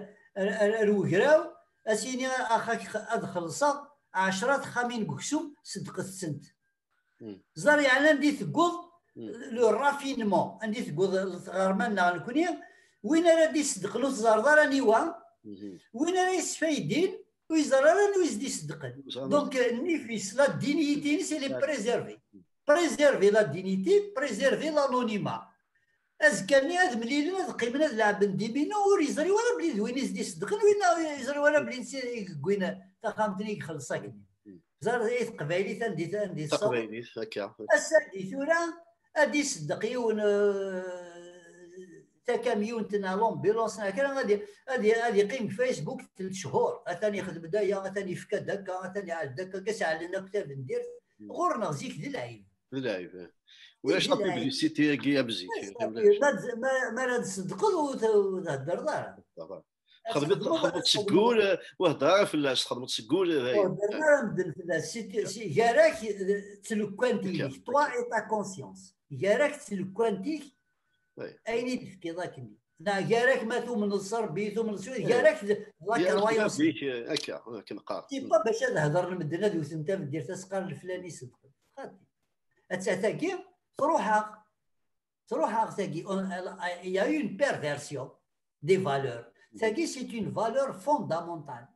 الوكراو اسيني اخاك ادخلصا عشرات خامين قسوم صدق السنت زار يعني عندي ثقوض لو رافينمون عندي ثقوض غرمانا نكوني وين راه دي صدق لو زار راني وا وين راه يسفايدين ويزار راه ويزدي يصدقن دونك نيفيس لا دينيتي سي لي بريزيرفي بريزيرفي لا دينيتي بريزيرفي لانونيما ازكاني هاد مليل هاد قيمنا لعب نديبينا وريزري ولا بلي وين يزدي يصدقن وين يزري ولا بلي كوينا تخامتني خلصاك زار زي قبايلي تندي تندي قبايلي هكا اسادي ثورا ادي صدقيون تا كاميون تنا لومبيلونس هكا غادي غادي غادي يقيم فيسبوك ثلاث شهور ثاني يخدم دايا ثاني فكا هكا ثاني عاد هكا كاسع لنا كتاب ندير غورنا زيك ذي العيب ذي العيب ولاش لا بيبليسيتي كيا بزيك ما ما راه تصدقوا وتهدر دار خدمت خدمت تسقول وهضره فلاش خدمت تسقول هضرنا مدن فلاش سي جاراك تلوكانتي توا اي تا كونسيونس جاراك تلوكانتي اين تفكي ذاكني لا جاراك ما ثم نصر بيثو من سويد جاراك لا كروايوس هكا كنقار تي با باش نهضر المدن هذو انت دير تسقر الفلاني صدق خاطي اتاكي تروحها تروحها تاكي il y a eu une perversion des valeurs تاكي c'est une valeur fondamentale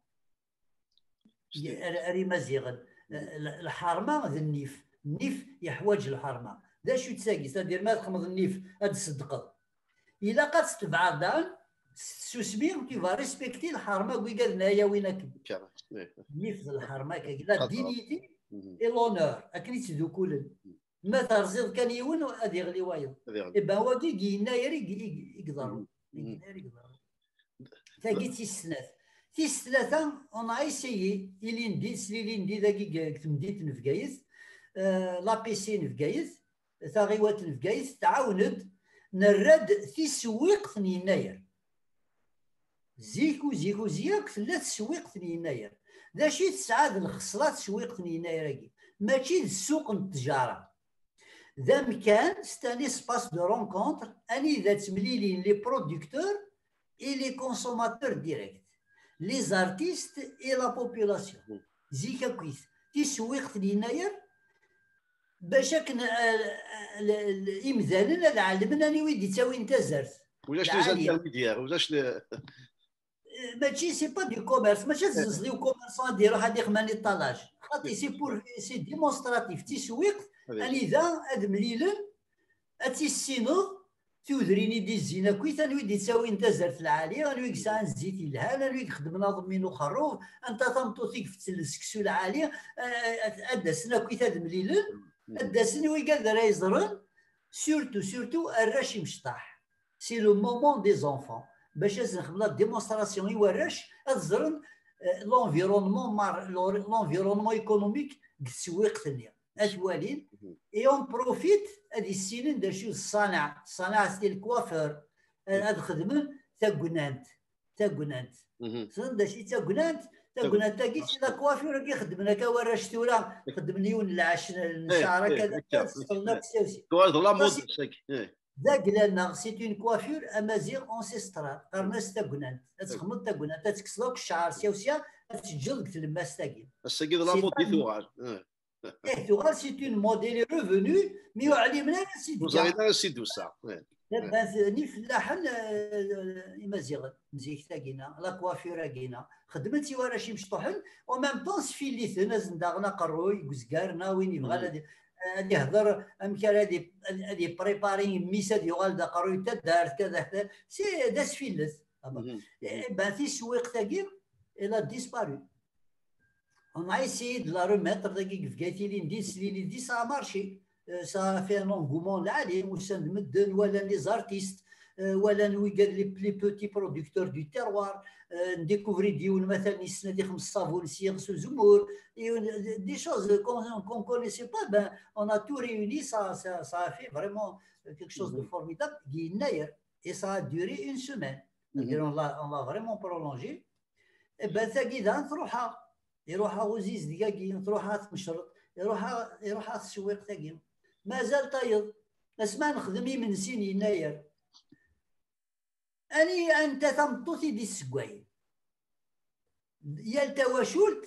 ري مزيغن الحرمه ذا النيف النيف يحوج الحرمه ذا شو تساقي تدير ما تخمض النيف هاد الصدقه الا قد تبعد دان سوسمي تي فا ريسبكتي الحرمه وي قال هنايا وينك النيف الحرمه كلا دينيتي اي لونور اكني تذوكول ما ترزيد كان يون هذه غلي وايض إبا هو كي يناير يقدر يناير يقدر تاقي تيسنات تيسلاثة اون اي سيي إلي ندي سليلي ندي ذاكي تمديت نفقايث لا بيسين نفقايث ثغيوات الفقايث تعاوند نرد تسويق في يناير زيكو زيكو زياك ثلاث سويق في يناير ذا شي تسعاد الخصلات سويق في يناير ماشي السوق التجاره ذا مكان ستاني سباس دو رونكونتر اني ذا تمليلين لي برودكتور اي لي كونسوماتور ديريكت لي زارتيست اي لا بوبولاسيون زيكا كويس تسويق في يناير باش كن الامثال العالم اني ويدي تساوي انت زرت ولاش لي زانترميديير ولاش ماشي سي با دو كوميرس ماشي تزلزليو كوميرسون ديرو هذيك ماني طالاج خاطي سي بور سي ديمونستراتيف تسويق اني ذا اد مليلن اتيسينو تودريني دي الزينه كويس انا ويدي تساوي انت زرت العاليه انا ويك ساعه الزيت الهال انا ويك خدم ناظم منو خروف انت تمطوطيك في السكسو العاليه اد سنا كويس اد مليلن اد سنا ويك راه يزرن سورتو سورتو الراشي مشطاح سي لو مومون دي زونفون باش نخدم لا ديمونستراسيون يوراش الزرن لونفيرونمون مار لونفيرونمون ايكونوميك التسويق ثانيه اش والين اي اون بروفيت هذه السنين دار شو الصانع الصناعه ديال الكوافير هاد خدمه تا كنانت تا كنانت صن دا شي تا كنانت تا كنانت تا كيش لا كوافير كيخدم لك وراش تورا خدم ليون العش الشعر كذا تصلنا تساوسي كوا لا مود ذاك لنا سيت اون كوافير امازيغ اونسيسترال قرناس تا كنانت تخمط تا كنانت تكسلوك الشعر سيوسيا تجلد تلماس تاكي الساكي لا مود دي ثوار ايه ثوار سيت اون موديل ريفونو مي علمنا سيدي وزايدنا سيدو سا ني فلاحن امازيغ مزيك تاكينا لا كوافير كينا خدمتي ورا شي مشطوحن و ميم طون سفيلي ثنا زنداغنا قروي كزكارنا وين يبغى اللي يهضر امكان هادي هادي بريباري ميسا ديال دا قروي تا دارت كذا كذا سي دا سفيلث بان في السويق تاكي الى ديسبارو on a essayé de la remettre دقيق في قايتي نديس لي دي سا مارشي سا في ان انغومون العالي وسند مدن ولا لي زارتيست ولا نوي قال لي بلي بوتي برودكتور دو تيروار نديكوفري ديون مثلا السنه دي خمس صابون سيغسو زمور دي شوز كون كون كونيسي با بان اون ا تو ريوني سا سا سا في فريمون كيك شوز دو فورميدابل يناير اي سا دوري اون سيمين اون لا اون لا فريمون برولونجي بان ثاقي تروحها يروحها غزيز دقاقي تروحها تمشرط يروحها يروحها السويق تاقي مازال طايض اسمع نخدمي من سين يناير اني انت تمطوتي دي السكواي يا التواشلت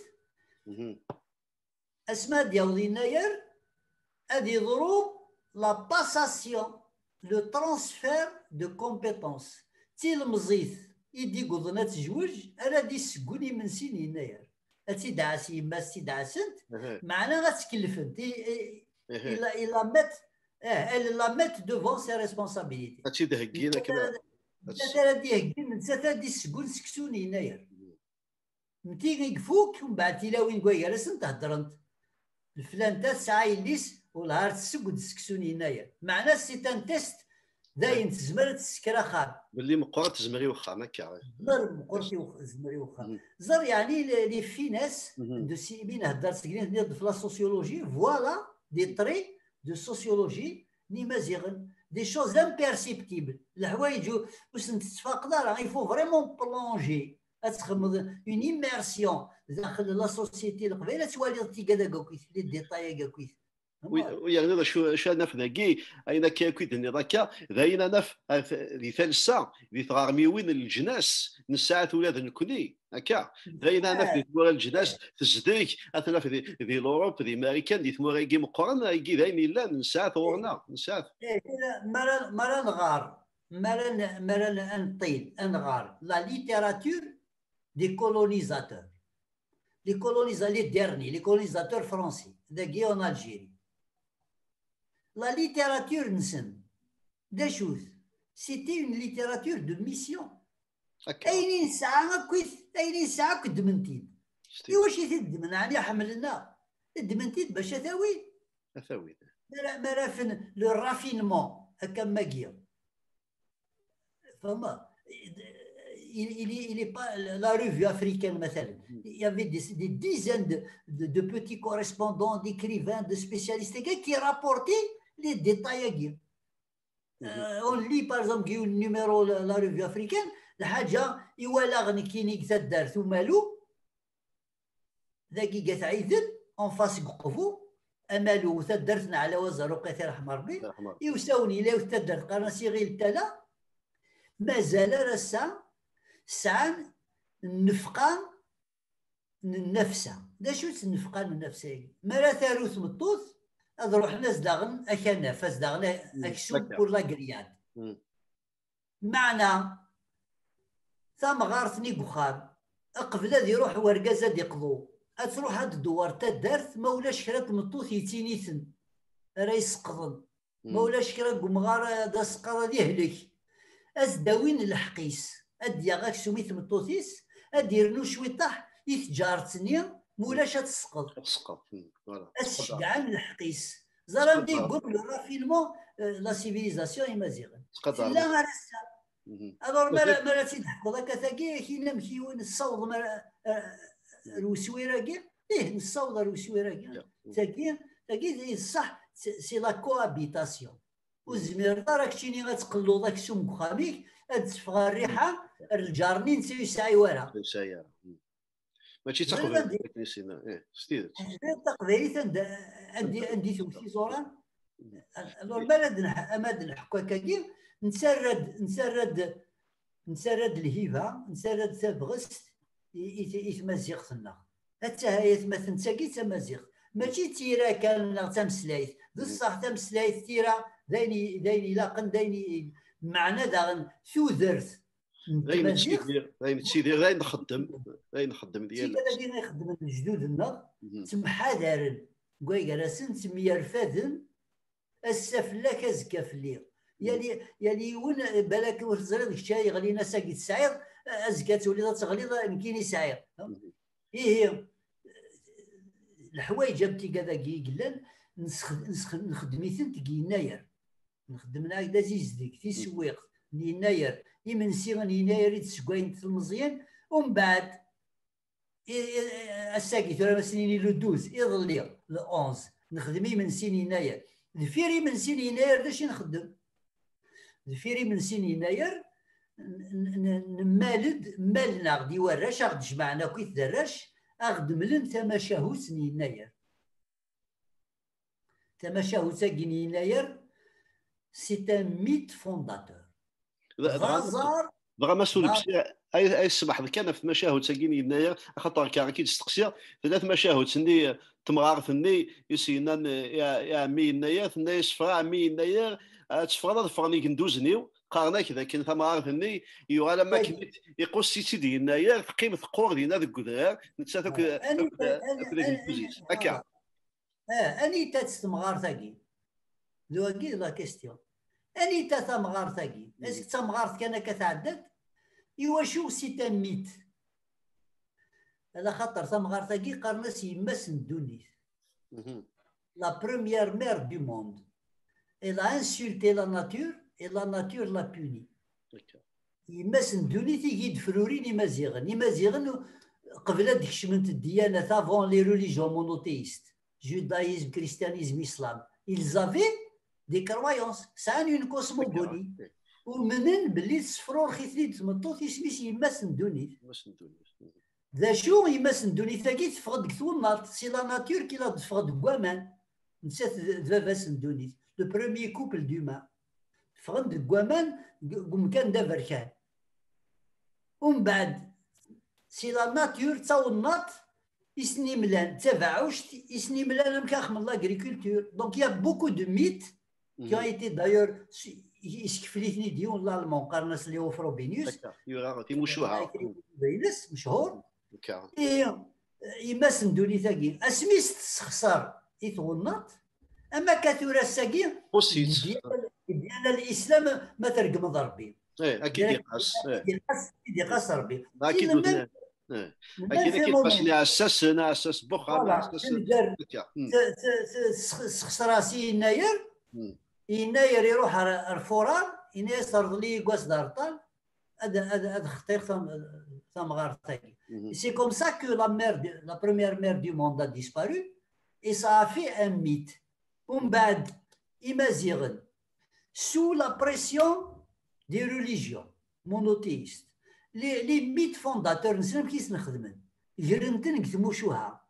اسمع ديال يناير ادي ضروب لا باساسيون لو ترانسفير دو كومبيتونس تي المزيث يدي قضنا تزوج انا دي السكوني من سين يناير تي دعسي ما تي دعسنت معنا غتكلفنت الا الا مات اه الا مات دوفون سي ريسبونسابيلتي هادشي دهكينا كذا مثلا ديه من ستا دي سكون سكسون يناير متي يقفوك ومن بعد تلاوين كوايرس تهضرنت الفلان تا ساعه يليس والهار تسكد سكسون يناير معناه سي تان تيست داين تزمر تسكرا خام باللي مقر تزمري وخا ما كاع زر مقرتي تزمري وخا زر يعني لي فيناس دو سي بين هضرت سكرين ندير في لا سوسيولوجي فوالا دي تري دو سوسيولوجي ني مازيغن دي شوز امبيرسيبتيبل الحوايج واش نتفاقدا راه يفو فريمون بلونجي تخمض اون ايميرسيون داخل لا سوسيتي القبيله توالي تي كذا كويس لي ديتاي كويس وي يعني شو شو نف ذاكي اين كيكويد ني ذاكا ذاينا نف ذي ثالثه ذي تغارمي وين الجناس نساعات ولاد نكوني هكا ذاينا نف ذي ثمور الجناس تزديك اثنا في ذي لوروب ذي امريكان ذي ثمور يجي مقرن يجي ذاين لا نساعات ورنا نساعات مرا مرا نغار مرا مرا نطيل نغار لا ليتيراتور دي كولونيزاتور لي كولونيزاتور لي ديرني لي كولونيزاتور فرونسي ذاكي اون الجيري La littérature نسن دا شوز سيتي اون ليتيراتور دو ميسيون اين ساعه كويس اين ساعه كدمنتيد واش تدمن عليه حملنا دمنتيد باش ثاوي ثاوي ما رافن لو رافينمون هكا ماكيا فما il il est pas la revue africaine مثلا il y avait des, des dizaines de, de, de petits correspondants d'écrivains de spécialistes qui rapportaient لي ديتاي اون لي باغ اكزومبل كيو النيميرو لا ريفيو افريكان الحاجه ايوالا غني كيني كتدارت ومالو ذاكي كتعيدل اون فاس يوقفوا امالو تدرتنا على وزر وقيت رحم ربي يوساوني لا تدر قرنسي غير التلا مازال راسا سعان النفقه النفسه دا شو النفقه النفسيه مرا ثاروث مطوث هاد روح ناس داغن اكا فاس داغن اكسو بور لا كرياد معنى ثم غارتني بخام قبل هذا يروح ورقازه يقضو تروح هاد الدوار تدارت ما ولاش كرا مطوث يتينيثن راه يسقطن ما ولاش كرا قمغار دا سقط يهلك از داوين الحقيس اد ياغاك سميت مطوثيس اد يرنو شوي طاح يتجارتني مولاش تسقط تسقط فوالا الشجعان الحقيس زرام دي يقول لو رافينمون لا سيفيليزاسيون يمازيغن لا غارسا الور مالا مالا تيضحكوا ذاك ثاكي كاين مشي وين الصوت مالا الوسويراكي ايه الصوت الوسويراكي ثاكي ثاكي صح سي لا كوابيتاسيون وزمير راك تشيني غتقلو ذاك سم خاميك تفغى الريحه الجارني نسيو ساعي ورا ساعي ماشي تقبل كنيسينا ايه ستيدت تقبيلي عندي عندي توشي زوران الور بلد اماد الحكا كاكي نسرد نسرد نسرد الهيبه نسرد تبغست يتمزيغتنا حتى هي تمثل تاكي تمزيغ ماشي تيرا كان تمسلايت بصح تمسلايت تيرا دايني دايني لاقن دايني معنى داغن شو درت غاين تسيدير غاين تسيدير غاين نخدم غاين نخدم ديال هذا اللي غيخدم الجدودنا تمحى دارن كوي راسن تميا رفادن السفله كازكا في الليل يالي يالي وين بالك وزرد الشاي غلينا ساقي السعير ازكا تولي تغليظ يمكن سعير ايه الحوايج جابتي كذا قلال نخدميتن تقي يناير نخدمنا هكذا زيزديك في السويق يناير يمنسي يناير يتسكوين المزيان ومن بعد الساقي ثلاث سنين للدوز يظل لونز نخدم يمنسي يناير الفيري من سين يناير داش نخدم الفيري من سين يناير نمالد مالنا غدي وراش غد جمعنا كي تدراش اخدم لن تماشاهو سن يناير تماشاهو ساكن يناير سي ان ميت فونداتور غازار بغا مسؤول بسي اي اي الصباح كان في مشاهد ساكن يناير خاطر كان كي تستقسي ثلاث مشاهد سني تمغار ثني يسينا يا يا عمي يناير ثني يصفر عمي يناير تفرض فغني كندوزنيو قارنا كذا كان ثما عارفني يو لما كنت يقول سيتي ديال يناير قيمه قور ديالنا ذاك الكدار نتسا ذاك ذاك البوزيت هكا اه اني تتمغار ثاقي لو كي لا كيستيون اني تتمغار ثاقي اسك تمغار كان كتعدد ايوا شو سي تميت على خاطر تمغار ثاقي قارنا سي ماس ندونيس لا بروميير مير دو موند elle a insulté la nature et la nature l'a puni. يماس ندوني تيجي دفرورين يمازيغن يمازيغن قبل هاد كشمنت الديانه افون لي ريليجيون مونوتيست جودايزم كريستيانيزم اسلام ils avaient des croyances سان اون كوسموغوني ومنن باللي صفرور خيثلي تمطوط يسميس يماس ندوني يماس ندوني ذا شو يماس ندوني ثاكي تفقد كثونات سي لا ناتور كي لا تفقد كوامان نسات فافاس ندوني le premier couple d'humains فغند كوامان قم كان دا بركان ومن بعد سي لا ناتور تصونات يسني ملان تبعوش يسني ملان مكاخ من لاغريكولتور دونك يا بوكو دو ميت كي ont été d'ailleurs يسكفليتني ديون الالمان قرناس اللي هو فروبينيوس تيموشوها بينس مشهور اي يماس ندوني ثاقي اسميس تسخسر يتغنط اما كثورة الساقين ديال الاسلام ما ترقم ضربي ايه اكيد يقاس يقاس يقاس ربي اكيد اكيد اكيد باش ناسس ناسس بوخا ناسس سخسراسي يناير يناير يروح الفوران يناير صرد لي كواس دارطال هذا هذا خطير ثم غار ثاني سي كوم سا كو لا مير لا بروميير مير دو موند ا ديسبارو اي سا في ان ميت ومن بعد إمازيغن sous la pression des religions monothéistes. Les, les mythes fondateurs نسلم كيس نخدمن جرنتن كتموشوها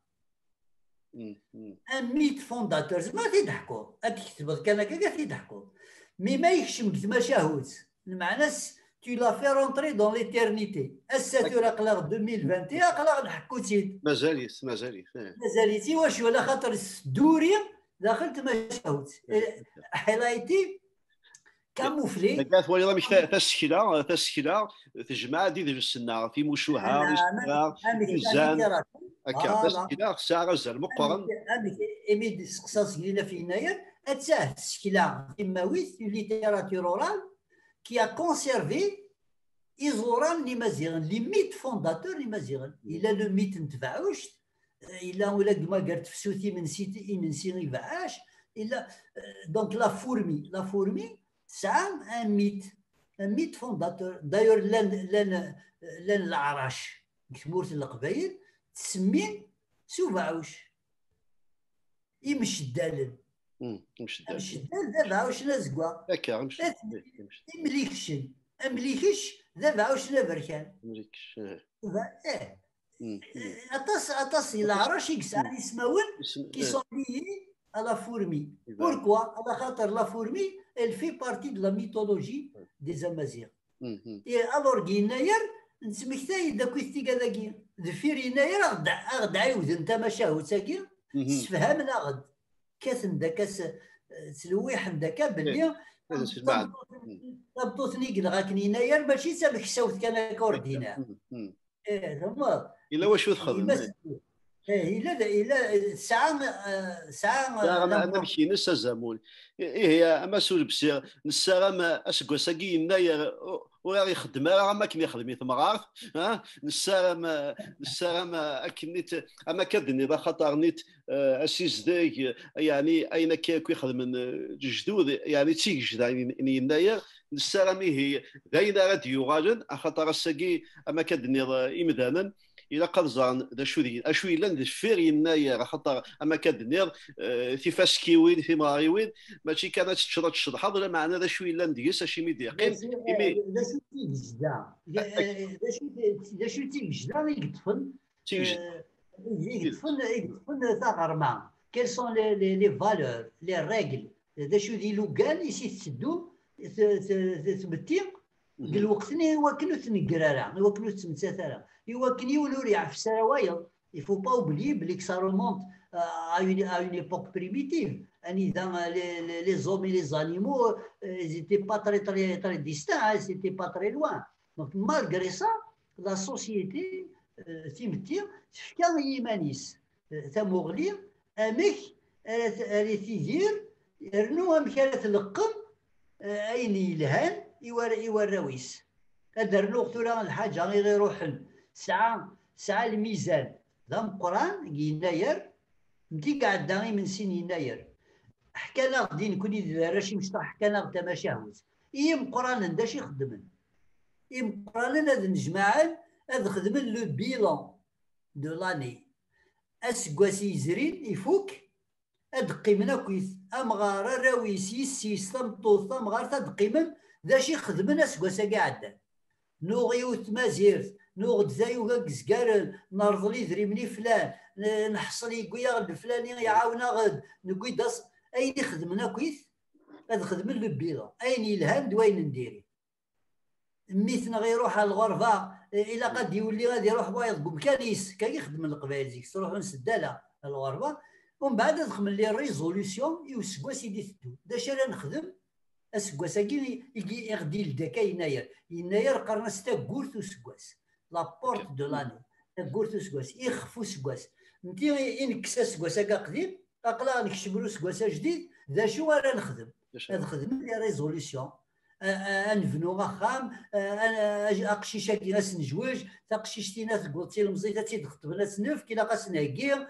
ان ميت فونداتور ما تيضحكوا تكتب كان هكا تيضحكوا مي ما يكشم كتما شاهوت المعنى tu l'as fait rentrer dans l'éternité الساتور اقلاغ ألفين وواحد وعشرين اقلاغ نحكو تيت مازاليت مازاليت مازاليتي واش ولا خاطر الدوري دخلت ما شاهوت حيلايتي كاموفلي قالت ولا مش تسكيلا تسكيلا تجمع دي السنه في مشوها ميزان هكا تسكيلا ساعه زال مقرن امي سقساس لينا في يناير اتاه تسكيلا كيماويت ليتيراتور اورال كي ا كونسيرفي ايزورال لي مازيغن لي ميت فونداتور لي مازيغن الا لو ميت نتبعوش الا ولا كما قالت في سوتي من سيتي من سيني بعاش الا دونك لا فورمي لا فورمي سام ان ميت ان ميت فونداتور دايور لان لان لان العراش كتمورت القبايل تسمين سوفاوش يمشي الدالن يمشي الدالن دابا عاوش لازقوا هكا يمشي مليكشن امليكش دابا عاوش لا بركان مليكش اه اطاس اطاس العراش يكسع يسماون كي سون ليي à la fourmi. Pourquoi? على خاطر la fourmi elle fait partie de la mythologie des Amazirs. Et alors يناير نسمكتاي داك ويستي كذاكي دفير يناير غد غد عاود انت ما شاهو ساكي تفهمنا غد كاثن داك تلويح داك باللي ربطوتني كذا يناير ماشي سامك ساوت كان كوردينا. ايه زعما الا واش تخدم الا الا ساعه ساعه لا انا مشي نس الزمون هي اما سول بسير نسا ما اسكوساكي يناير ولا يخدم راه ما كان يخدم يتمغار ها نسا ما نسا ما اكنيت اما كدني ذا خطر نيت اسيس داك يعني اين كيخدم جدود يعني تيك جدا يناير نسا مي هي داينا راديو غالن خاطر الساكي اما كدني امدانا الى قد زان دا شو دي اشو الا ندفير يناير خاطر اما كدنير في فاسكيوين في ماريوين ماشي كانت تشرط الشطحه ولا معنا دا شو الا نديس اشي ميديقين دا شو تيجدا دا شو دا شو تيجدا يقطفن تيجدا يقطفن يقطفن تاع غرمان كيل سون لي لي فالور لي ريغل دا شو دي لوكان يسي تسدو تبتي الوقت هو كنو تنقرا هو كنو تمساترا هو كني يولوا يعرف السراويل il faut pas oublier que ça remonte à une, à une époque primitive. Dans les, les, les hommes et les animaux, ils n'étaient pas très, très, très distincts, ils n'étaient pas très loin. Donc, malgré ça, la société, تيمتي كان يمانيس تمغلي امك اللي تيدير يرنو امك تلقم اين يلهان يوراويس ادرنو قتولا الحاجه غير يروحن ساعه ساعه الميزان ذا مقران يناير نتي قاعد داغي من سن يناير حكانا غدي نكون راشي مشطح حكانا تماشاهوت اي مقران داش يخدمن اي مقران هاد نجمعان هاد خدمن لو بيلون دو لاني اسكواسي يزرين يفوك هاد قيمنا كويس امغار راويس يسيس تمطوط تمغار تاد قيمن داش يخدمن اسكواسا قاعد نوغيوت مازيرت نوغد زايو كزكار نرضلي ذريمني فلان نحصلي كويا الفلاني يعاونا غد نقول داس اين يخدمنا كويس هاد خدمن لو بيلون اين يلهان دوين نديري ميتنا غيروح على الغرفه الا قد يولي غادي يروح بايض بكاليس كي يخدم القبائل ديك تروحوا نسدالها الغرفه ومن بعد نخمم لي ريزوليسيون يوسكوا سيدي تدو داش انا نخدم اسكواس كي يغدي لداك يناير يناير قرنا ستا كورتو سكواس لابورت دو لاني كورتو سكواس يخفو سكواس نتي ينكس سكواس كا قديم اقلا نكشبرو سكواس جديد ذا شو راه نخدم نخدم لي ريزوليسيون انفنو غخام اقشيشه كي ناس نجوج تقشيشتينا تقولتي المزيته تيدخط ناس نوف كي لاقاس نهكير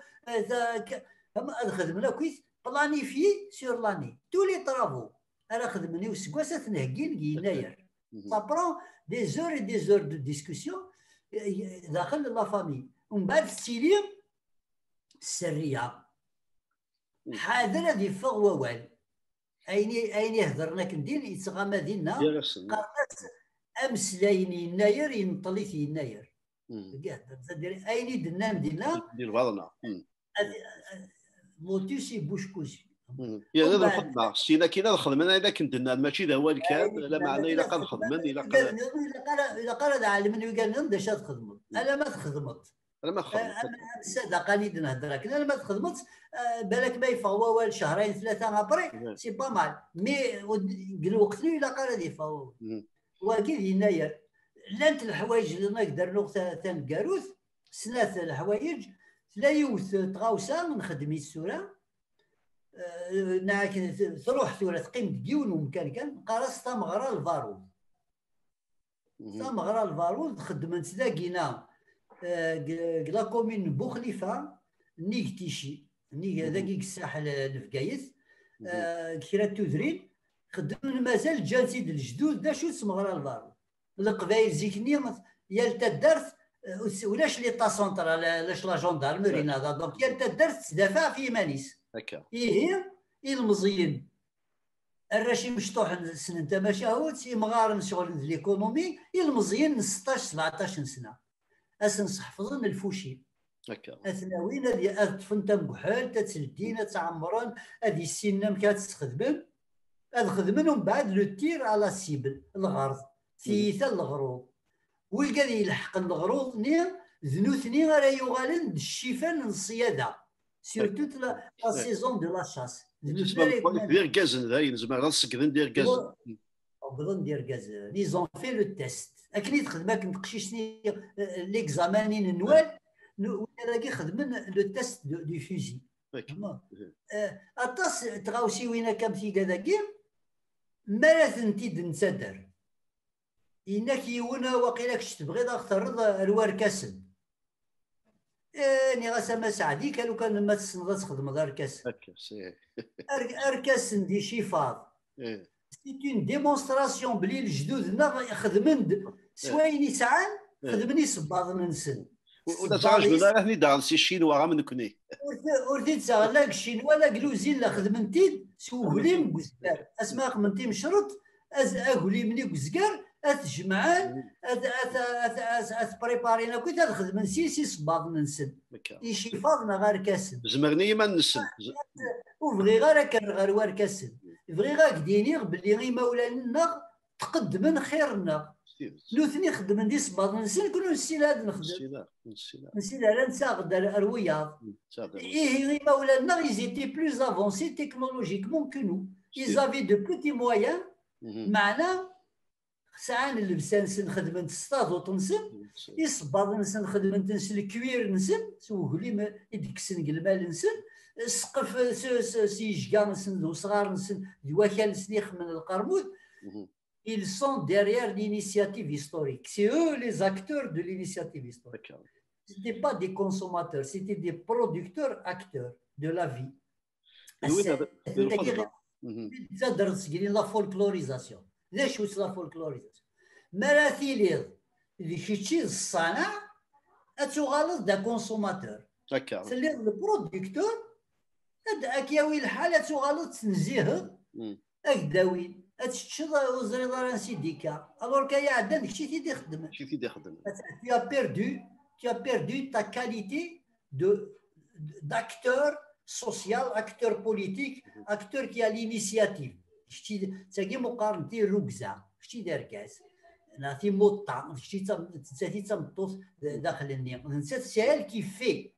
خدمنا كويس بلانيفي سور لاني تو لي طرافو انا خدمني وسكواسات نهكين يناير سا برون دي زور دي زور دو ديسكسيون داخل لا فامي ومن بعد السيليم السريه حاضر هادي فوق ووال ايني ايني هضرنا كندير يتغامى ديالنا ديال قرات امس لاين يناير ينطلي يناير كاع ايني دنا مدينه ديال بعضنا موتوسي بوشكوسي يعني هذا الخدمه سينا كاين الخدمه انا اذا كنت درنا ماشي ذا هو الكاد لا معنى الا قال خدمه الا قال الا قال علمني قال لهم باش تخدموا انا ما تخدمت انا ما خدمت الصدقه اللي نهضرك انا ما تخدمت بالك ما يفاو والو شهرين ثلاثه ابري سي با مال مي قال وقت اللي الا قال هذه يفاو واكيد يناير لانت الحوايج اللي نقدر نقطه تنكاروث سنات الحوايج لا يوث تغاوسه نخدم السوره ناك تروح ثورة تقيم ديون ومكان كان قراص تمغرا الفارود تمغرا الفارود خدمت ذاكينا لا كومين بوخليفه نيك تيشي نيك ذاك الساحل الفقايث كثيرا تودرين خدمنا مازال جالسين الجدود دا شو تمغرا الفارود القبايل زيكني يالتا الدرس ولاش لي تا سونترال لاش لا جوندارمري هذا دونك يالتا الدرس تدافع في مانيس هكا إيه المزيين الراشي مشطوح سنه انت ماشي هو تي مغارم شغل ليكونومي المزيين ستطاش سبعطاش سنه اسن حفظن الفوشي هكا اثناوين هذه اطفنت مكحل تتسلدين تعمرن هذه السنه كتستخدم هذا خدمن ومن بعد لو تير على سيبل الغرض ثيث الغروض والقى يلحق الغروض ني ذنوثني راه يغالن الشيفان الصياده سيرتو لا سيزون دو لا شاس دير غازن داين زعما غنسكدن دير غازن بغن دير غازن لي زون في لو تيست اكيد خدمك نقشيشني ليكزامانين النوال ولا خدمن لو تيست دو فيزي اطاس تغاوسي وين كام في كذاكي مرات انت نتسدر انك يونا واقيلا كش تبغي تختار الوركاسن اني غاسا سعدي كانوا كان ما تسنض تخدم اركاس اركاس دي شيفاض سي اون ديمونستراسيون بلي الجدودنا خدمن سوايني ساعان خدمني صباط نسن ولا تعرف ولا راني دارسي الشينوا غا منكني ورتي تسا لا الشينوا لا كلوزين لا خدمنتي سوغلي مكزكار اسماء خدمتي مشرط از اغلي مني كزكار اتجمعان ات ات ات ات بريبارينا كنت تخدم سيسي صباط نسن يشي فاضنا غير كاسن زمرني ما نسن وبغي غير كان غير وار كاسن بغي غير ديني بلي غي مولانا تقدمن خيرنا لوثني خدمن دي صباط نسن كلو نسيلاد نخدم نسيلاد نسا غدا الرياض ايه غي مولانا يزيتي بلوز افونسي تكنولوجيكمون كنو يزافي دو بوتي مويان معنا ساعان اللبسان نسن خدمة تصطاد وتنسن يصباط نسن خدمة نسن الكوير نسن سوهلي ما يدكسن المال نسن السقف سيجكا نسن وصغار نسن دواكال نسنيخ من القرمود. Ils sont derrière l'initiative historique. C'est eux les acteurs de l'initiative historique. Ce n'étaient pas des consommateurs, c'était des producteurs acteurs de la vie. C'est-à-dire la folklorisation. ليش وش لا فولكلوريزاسيون مراثيل اللي كيتشي الصانع اتغلط دا كونسوماتور هكا سلي البرودكتور هذاك ياوي الحال تغلط تنزيه اكداوين اتشد وزري دار سيديكا الوغ كايا عندنا داكشي تيدي يخدم شي تيدي يخدم tu as perdu tu as perdu ta qualité de d'acteur social acteur politique acteur qui a l'initiative شتي تاكي مقارنتي الركزه شتي دار كاس نعطي موطا شتي تساتي تمطوط داخل النيق نسات سهل كيف في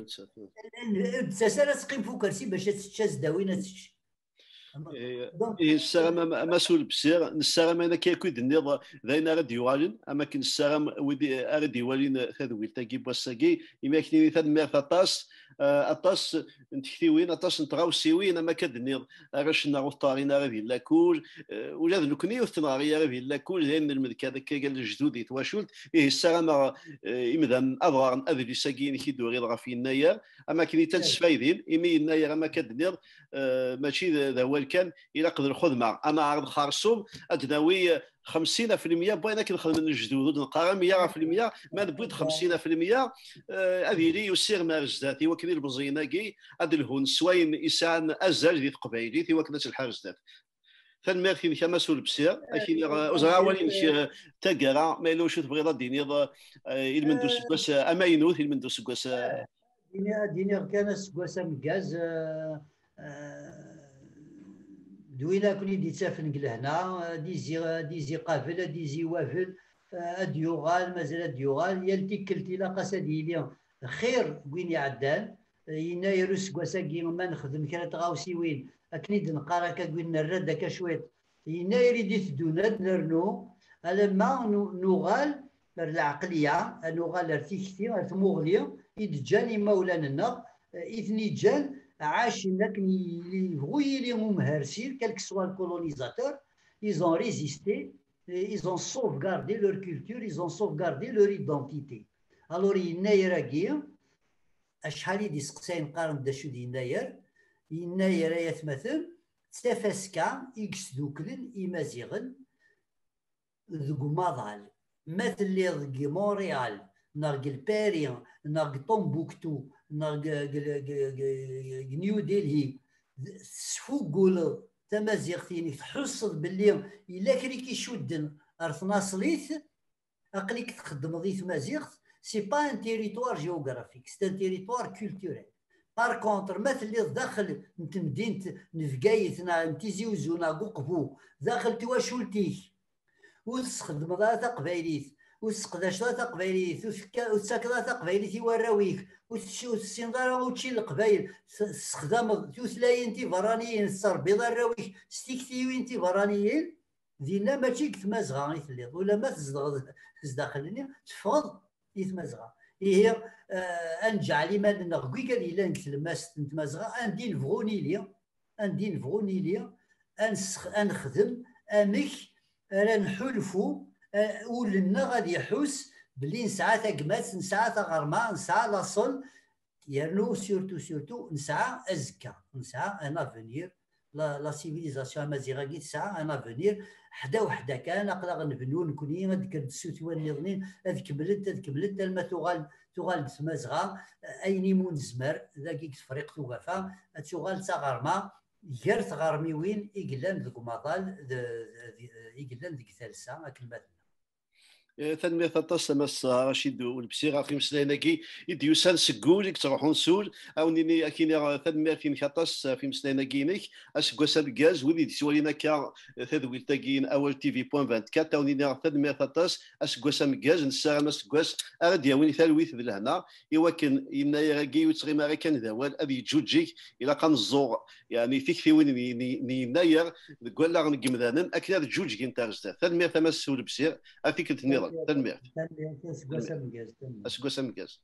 تسالى تقيم فوق كرسي باش تتشاز داوينه تش إيه السلام مسؤول بسير السلام انا كيكود النظام ذاين غادي يوالين اما كاين السلام ودي غادي يوالين تدويل تاكي بوساكي اما كاين ثاد مير طاس اطاس نتكتيوين اطاس نتغاوسيوين اما كدنيض راش نغوط طارينا غادي لا كول ولا نكني وثناريا غادي لا كول لان الملك هذاك قال الجدود يتواشلت ايه السلام يمدن اضغار اذي ساكين كيدو غير غا في الناير اما كاين تنسفايدين ايمي الناير اما كدنيض ماشي ذا هو كان الى قدر الخدمه انا عرض خارصوم ادناوي خمسين في المية بغينا كنخدم من الجدود ونقرا مية في المية ما نبغيت خمسين في المية هذه لي يسير مارس ذاتي وكني البزيناكي هاد الهون سوين انسان ازل ذي قبيلي في وكنت الحارس ذات فالميرثي كما سول بسير اكيد وزرا ولين تاكرا ما يلوش تبغي ديني المندوس بس اماينوث المندوس بس ديني ديني كان سكواس مكاز دوينا كوني دي تافن لهنا ديزي ديزي قافل ديزي وافل اديوغال مازال اديوغال يلتي كلتي لا قاسدي لي خير وين يعدال ينا يروس كواساكي ما نخدم كرا تغاوسي وين اكنيد نقرا كوين نرد هكا شويت ينا يريد يثدونات نرنو لما نوغال العقليه نوغال ارتيكتي ارتموغلي يتجاني مولانا اثني جان عاش هناك اللي يبغوا يليهم مهرسين كالك سوا الكولونيزاتور ils ont résisté ils ont sauvegardé leur culture ils ont sauvegardé leur identité alors يناير راكي اشحال يدي سقساين قارن دا شو دي يناير يناير يتمثل تفاسكا اكس دوكلن ايمازيغن ذو ماضال مثل اللي ذو مونريال نارق الباري نارق طومبوكتو نارق نيو ديلهي سفوقول تمازيغتيني تحصد باللي الا كري كيشودن ارثناصليث اقليك تخدم ضيف مازيغت سي با ان تيريتوار جيوغرافيك سي ان تيريتوار كولتوريل بار كونتر مثل اللي داخل نت مدينه نفقايت نتيزي وزونا ققبو داخل تواشولتيك وتخدم ذات قبايليت وتسقداش ذات قبايليت وتساكدا قبايليت يوراويك وتسينضارا وتشي القبايل استخدام ثلاثين تيفرانيين السربيضه راويك ستيكتيوين تيفرانيين دينا ماشي كتمازغا يثليض ولا ما تزداخلني تفض يتمازغا هي آه انجع لي ما نغوي قال الا نتلماس نتمازغا اندي نفغوني ليا اندي نفغوني ليا انسخ انخدم امك راه نحلفو آه ولنا غادي يحوس بلي نسعى تاكمات نسعى تغرما نسعى لاصل يرنو سورتو سورتو نسعى ازكى نسعى ان افونير لا لا سيفيليزاسيون امازيغاكي تسعى ان افونير حدا وحده كان اقلا غنبنو نكوني هذيك السوتوا النظنين هذ كملت هذ كملت لما تغال تغال تمازغا ايني منزمر ذاك تفريق توقفا تغال تغرما غير تغرمي وين يقلان ذوك ماطال يقلان ديك ثالثه كلمات تنمية تطس مس رشيد والبسيغة في مسليناكي يديو سان سكولك تروحون سول أو نيني أكيد تنمية في مخطس في مسليناكينك أسقوس الجاز ودي سوالينا كا تذوي تاكين أول تي في بوان أربعة وعشرين أو نيني تنمية تطس أسقوس الجاز نسا مسقوس أردي وين ثالويث بالهنا يوكن يمنا يراكي وتغي ما كان ذوال أبي جوجيك إلى قنزور يعني فيك في وين ني ناير تقول لا غنقمذانن أكيد جوج كين تارزتا تنمية تمس والبسيغ أفيك تنيض تنمية تنمية أسقوس الجاز أسقوس الجاز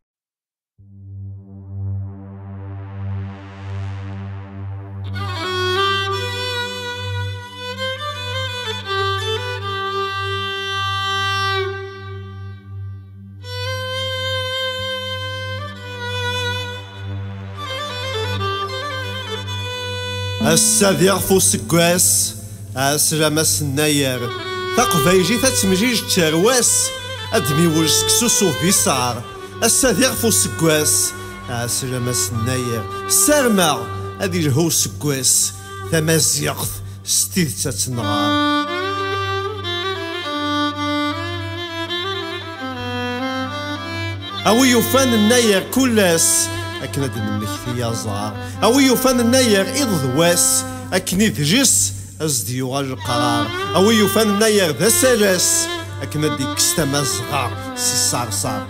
السابع فوسكواس السلام السناير تقفايجي تتمجيج ترواس ادمي وجسكسو صوفي صار السابع فوسكواس السلام السناير سارما هادي الهو سكواس تمازيغ ستيد تتنغار اوي يوفان الناير كلاس أكن هاد المكثي يا زار أوي يوفان الناير إضواس أكن ذجس أزديو غاج القرار أوي يوفان الناير ذا سلاس أكن هاد ديكستا مازغار سي صار صار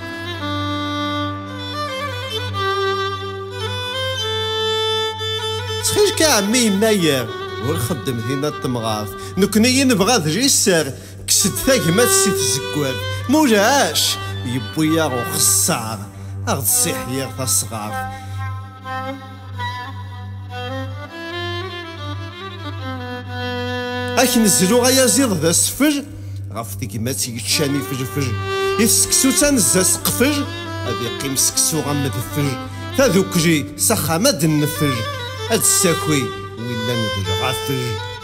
تخيل كعمي الناير ونخدم هنا التمغاث نكني نبغى ذجي السر كسد ثاقمات سي تزكوار مولاش يبويا وخسار أغد الصيح يغثى الصغار أكي نزلو غايا زيض ذا السفج غاف تيكمات يتشاني فجفج يسكسو تنزا سقفج هادي قيم سكسو غمد الفج تاذوك جي سخا ماد النفج هاد الساكوي ولا ندر غافج